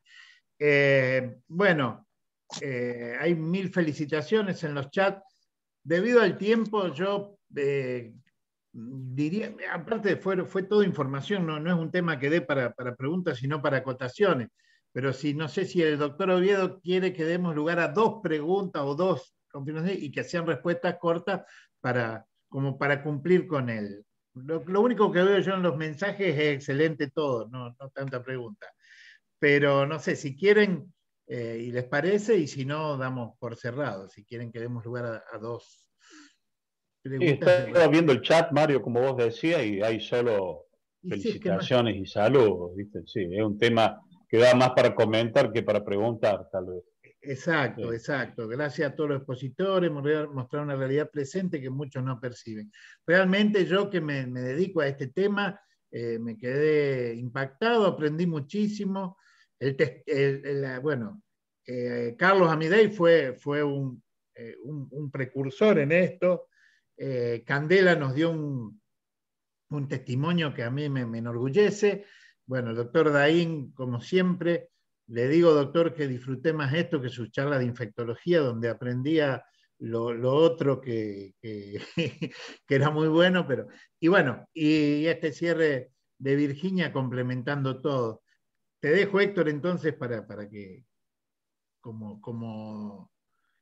Eh, bueno, eh, hay mil felicitaciones en los chats. Debido al tiempo, yo eh, diría, aparte fue, fue toda información, no, no es un tema que dé para, para preguntas, sino para acotaciones. Pero si no sé si el doctor Oviedo quiere que demos lugar a dos preguntas o dos y que sean respuestas cortas para, como para cumplir con él. Lo, lo único que veo yo en los mensajes es excelente todo, no, no tanta pregunta. Pero no sé, si quieren eh, y les parece, y si no, damos por cerrado, si quieren que demos lugar a, a dos preguntas. Sí, estaba viendo el chat, Mario, como vos decías, y hay solo y felicitaciones sí, es que no... y saludos, ¿viste? Sí, es un tema que da más para comentar que para preguntar, tal vez. Exacto, sí. exacto. Gracias a todos los expositores, mostrar una realidad presente que muchos no perciben. Realmente yo que me, me dedico a este tema, eh, me quedé impactado, aprendí muchísimo. El, el, el, bueno, eh, Carlos Amidei fue, fue un, eh, un, un precursor en esto. Eh, Candela nos dio un, un testimonio que a mí me, me enorgullece. Bueno, el doctor Dain, como siempre, le digo, doctor, que disfruté más esto que sus charlas de infectología, donde aprendía lo, lo otro que, que, que era muy bueno. Pero, y bueno, y este cierre de Virginia complementando todo. Te dejo, Héctor, entonces, para, para que, como, como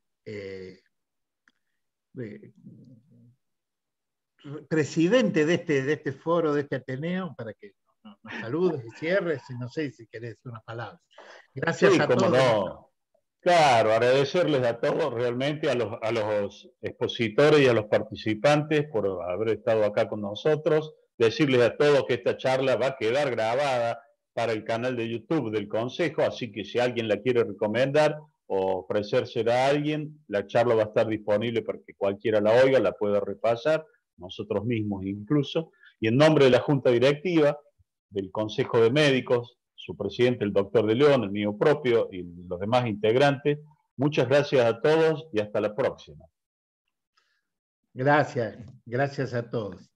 eh, eh, presidente de este, de este foro, de este Ateneo, para que nos, nos saludes y cierres, y no sé si querés decir unas palabras. Gracias sí, a cómo todos. no. Claro, agradecerles a todos, realmente a los, a los expositores y a los participantes por haber estado acá con nosotros. Decirles a todos que esta charla va a quedar grabada para el canal de YouTube del Consejo, así que si alguien la quiere recomendar o ofrecérsela a alguien, la charla va a estar disponible para que cualquiera la oiga, la pueda repasar, nosotros mismos incluso. Y en nombre de la Junta Directiva, del Consejo de Médicos, su presidente, el doctor De León, el mío propio y los demás integrantes, muchas gracias a todos y hasta la próxima. Gracias, gracias a todos.